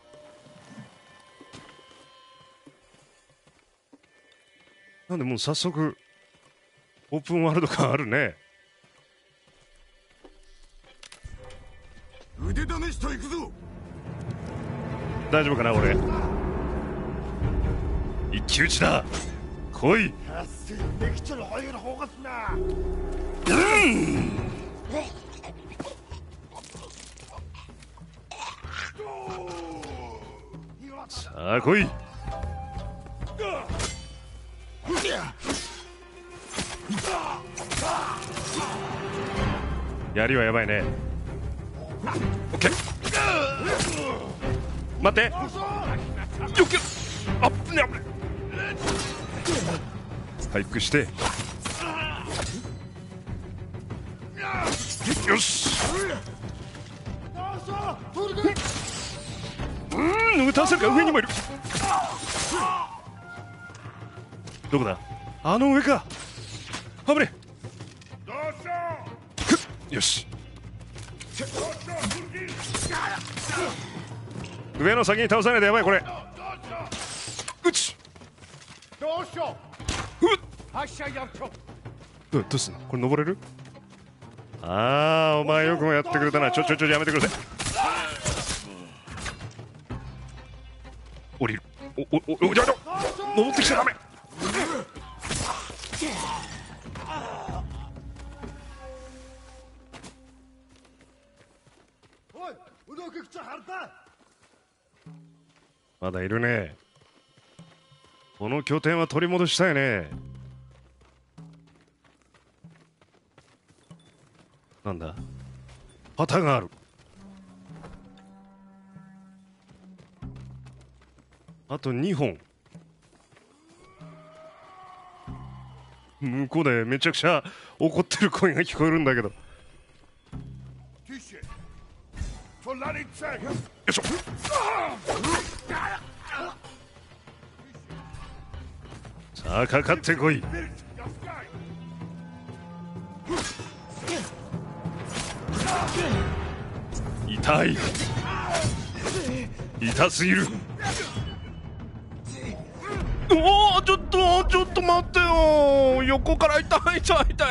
なんでもう早速オープンワールド感あるね。 腕試しと行くぞ。 大丈夫かな俺。一騎打ちだ。来い。うんさあ来い。槍はやばいね。オッケー。待って。よっけ。あっぶねあぶね。回復して。よし。うん、撃たせるか。上にもいる。どこだ。あの上か。危ねえ。よし。上の先に倒さないとやばいこれ。うち。どうしよう。うっ。どうすんのこれ登れる。ああお前よくもやってくれたな。ちょちょちょやめてください。降りる。おおおおじゃあ登ってきちゃダメ。まだいるね。この拠点は取り戻したいね。なんだ旗がある。あとにほん。向こうでめちゃくちゃ怒ってる声が聞こえるんだけど。よいしょ。さあかかってこい。痛い。痛すぎる。おおちょっとちょっと待ってよ。横から痛い痛い痛い。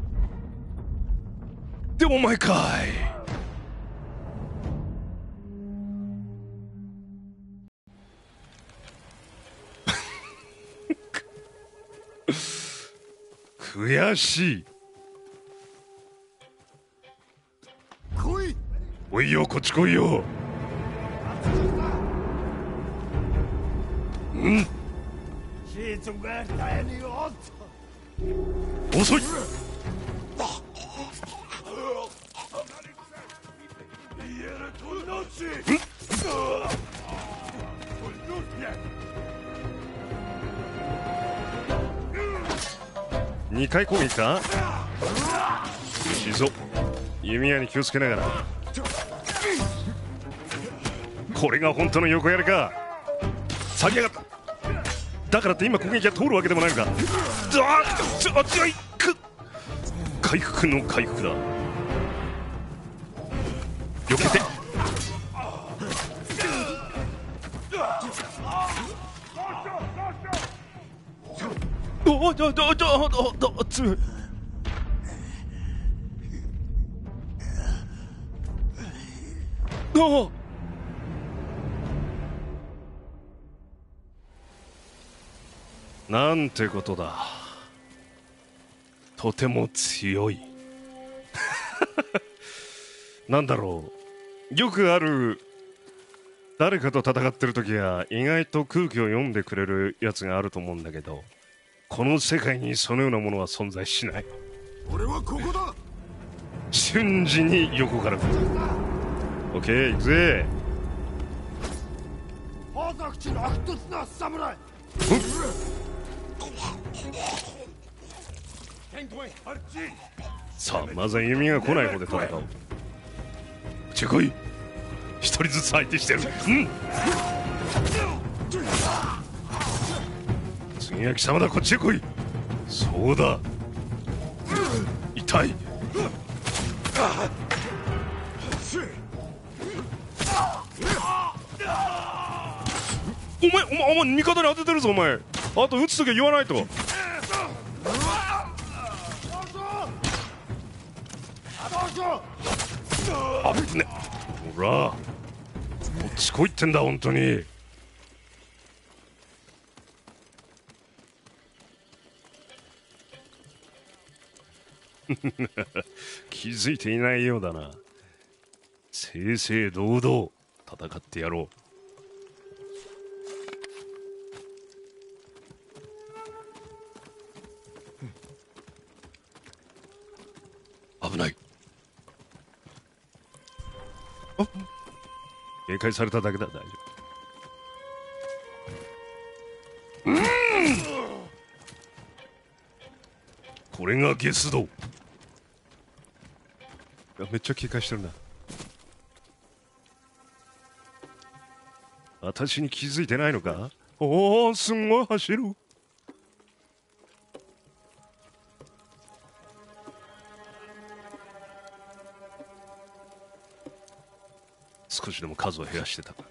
でもお前かい。悔しい。 来い。 おいよこっち来いよ。うん遅い。にかい攻撃か。しそ弓矢に気をつけながら。これが本当の横やりか。 下げやがった。だからって今攻撃が通るわけでもないのか。あっあ強いく回復の回復だ。避けておおちょちょちょちょ強い。おおなんてことだ。とても強いなんだろう、よくある誰かと戦ってる時は意外と空気を読んでくれるやつがあると思うんだけど、この世界にそのようなものは存在しない。 俺はここだ。 瞬時に横から来る。オッケー行くぜ。さあまずは弓が来ない方で戦おう。ちょこい一人ずつ相手してる。うん次は貴様だ。こっちへ来い。そうだ痛い。お前お前お前味方に当ててるぞお前。あと撃つときは言わないと。あぶね。ほらこっち来いってんだ本当に。気づいていないようだな。正々堂々戦ってやろう。危ない。あ警戒されただけだ。大丈夫。うんこれがゲスド。めっちゃ警戒してるな。私に気づいてないのか。おおすんごい走る。少しでも数を減らしてた。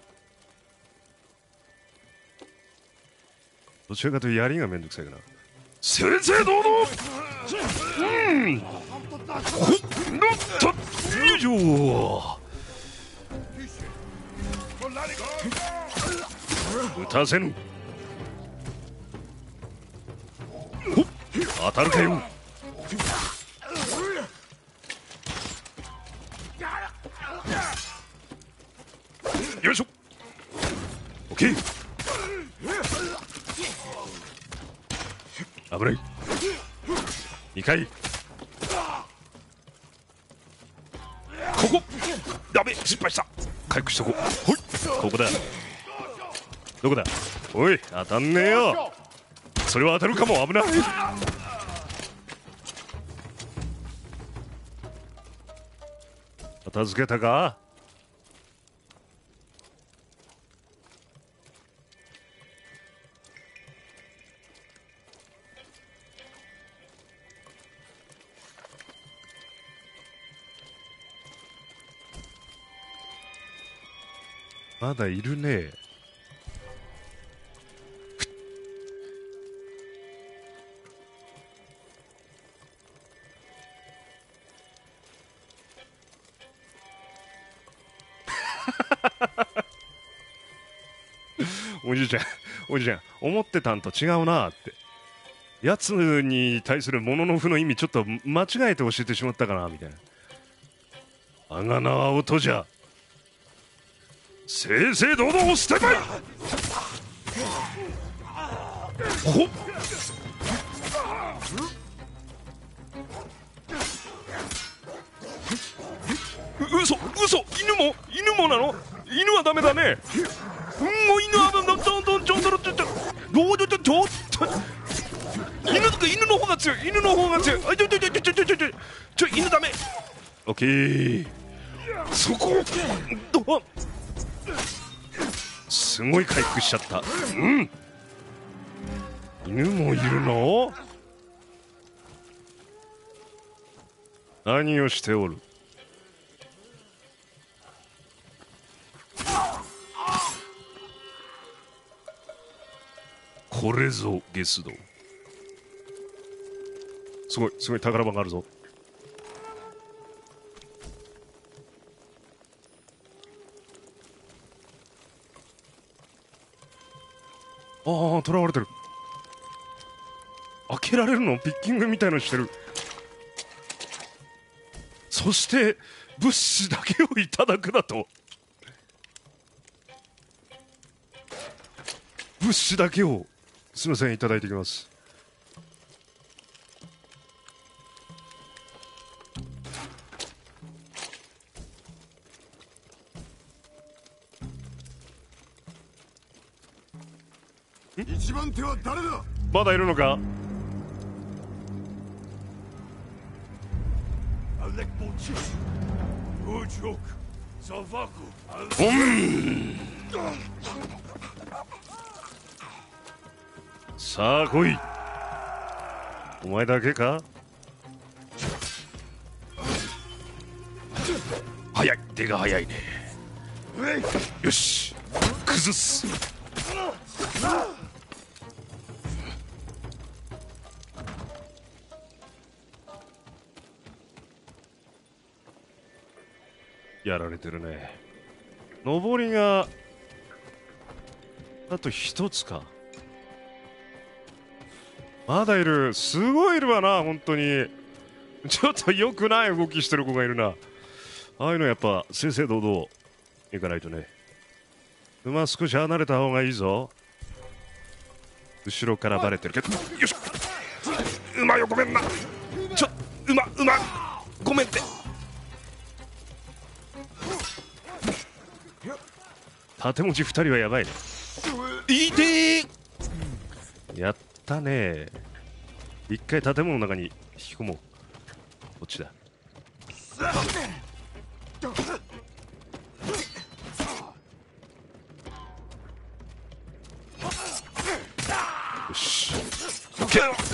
どちらかというと槍がめんどくさいかな。正々堂々うんほっのっとよいしょ。撃たせぬ。ほっ当たるかよ。よいしょ。オッケー。危ない。にかい。ここダメ失敗した。回復しとこう。ほいここだ。どこだ。おい当たんねえよ。それは当たるかも。危ない。片付けたか。まだいるね。おじいちゃんおじいちゃん思ってたんと違うなって。やつに対するものの符の意味ちょっと間違えて教えてしまったかなみたいな。あがなは音じゃ。正々堂々捨てまい。ほっ嘘嘘犬も犬もなの。犬はダメだね。もう犬はどんどんどんどんちょんどろちょっとどうちょっとちょっと犬とか犬の方が強い。犬の方が強い。あちょちょちょちょちょちょちょちょ犬ダメ。オッケーそこどすごい回復しちゃった。うん、犬もいるの？何をしておる？これぞゲスド。すごいすごい宝箱があるぞ。ああ、囚われてる。開けられるの？ピッキングみたいのしてる。そして物資だけをいただくだと。物資だけをすみませんいただいてきます。 一番手は誰だ？ まだいるのか？うん、さあ来い。お前だけか？早い、手が早いね。よし、崩す。やられてるね。上りがあと一つか。まだいる。すごいいるわな、本当に。ちょっと良くない動きしてる子がいるな。ああいうのやっぱ正々堂々いかないとね。馬少し離れた方がいいぞ。後ろからバレてるけど。よし、馬よ、ごめんな。ちょ馬馬ごめんって。縦文字ふたりはやばいね。いてー、やったね。一回建物の中に引き込もう。こっちだ。よし、オッケー。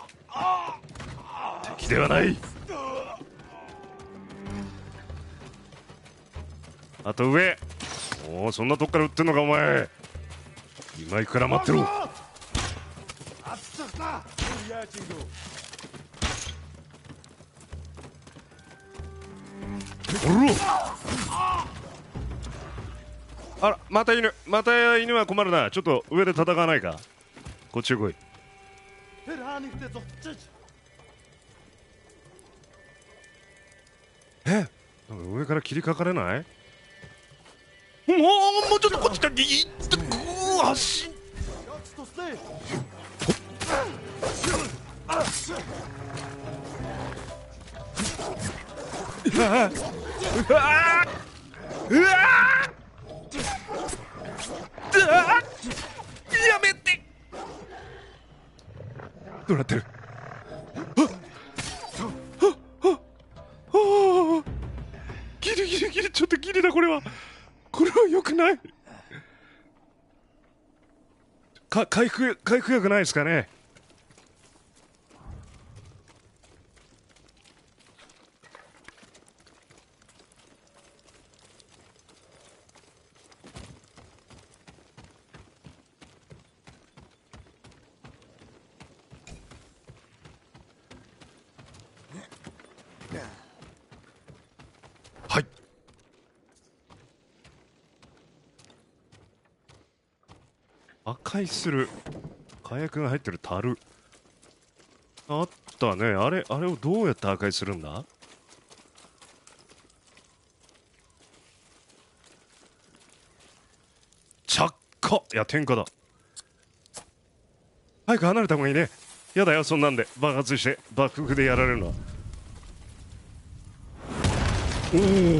敵ではない。あと上。おお、そんなとこから撃ってんのかお前。今行くから待ってろ。おろ。あら、また犬、また犬は困るな。ちょっと上で戦わないか。こっちへ来い。え、なんか上から切りかかれない？もうもうちょっとこっちからいってくー足。うわうわうわやめて。どうなってる？ギリギリギリ、ちょっとギリだこれは。これは良くない。か回復回復薬ないですかね。はい。破壊する火薬が入ってる樽あったね。あれあれをどうやって破壊するんだ？着火。いや点火だ。早く離れた方がいいね。やだよそんなんで爆発して爆風でやられるのは。お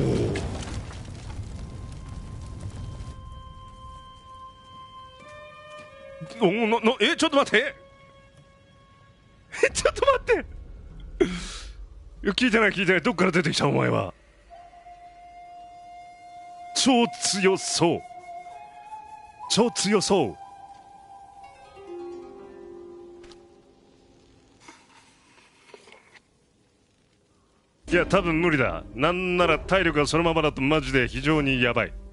おおののえちょっと待ってえちょっと待っていや聞いてない聞いてない。どっから出てきたお前は。超強そう超強そう。いや多分無理だ。なんなら体力がそのままだとマジで非常にやばい。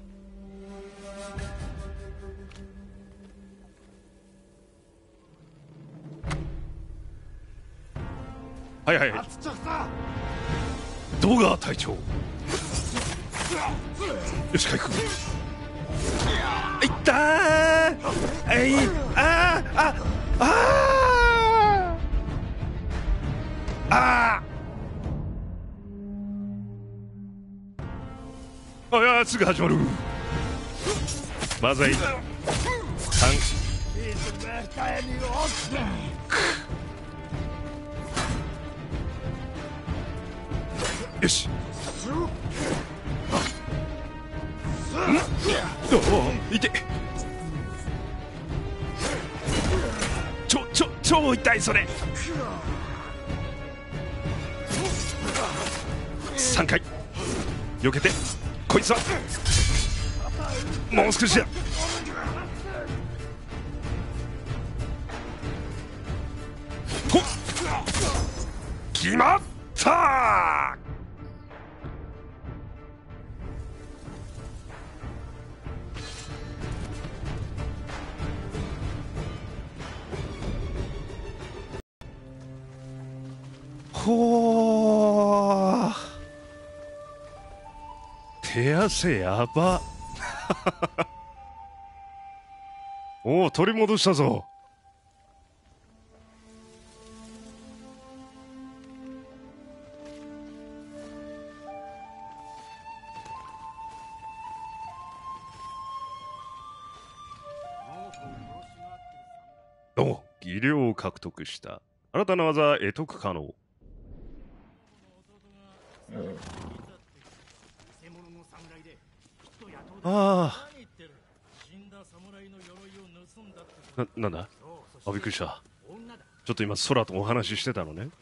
はいはいはい。動画隊長。よし回復。いったー。えいあーああーあーあいやすぐ始まる。まずい。三。よし。おお、いて。ちょちょ超痛いそれ。三回。避けて。こいつは。もう少しだ。ほっ。決まった。ほー、手汗やば。おお取り戻したぞ。おお技量を獲得した。新たな技得得可能。ああな、なんだあ、びっくりした。ちょっと今空とお話ししてたのね。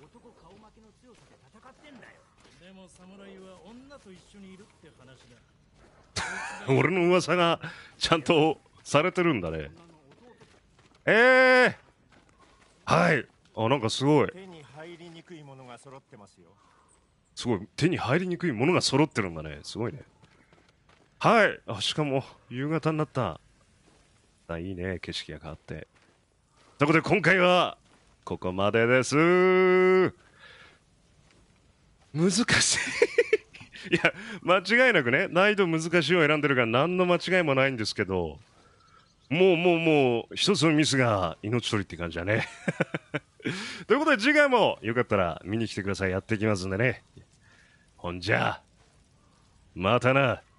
俺の噂がちゃんとされてるんだね。ええー、はい。あ、なんかすごい。 手に入りにくいものが揃ってますよ。 すごい。手に入りにくいものが揃ってるんだね。すごいね。はい。あ、しかも夕方になった。あ、いいね。景色が変わって。ということで今回はここまでです。難しい。いや、間違いなくね、難易度難しいを選んでるから何の間違いもないんですけど、もうもうもう一つのミスが命取りって感じだね。ということで次回もよかったら見に来てください。やっていきますんでね。ほんじゃまたな。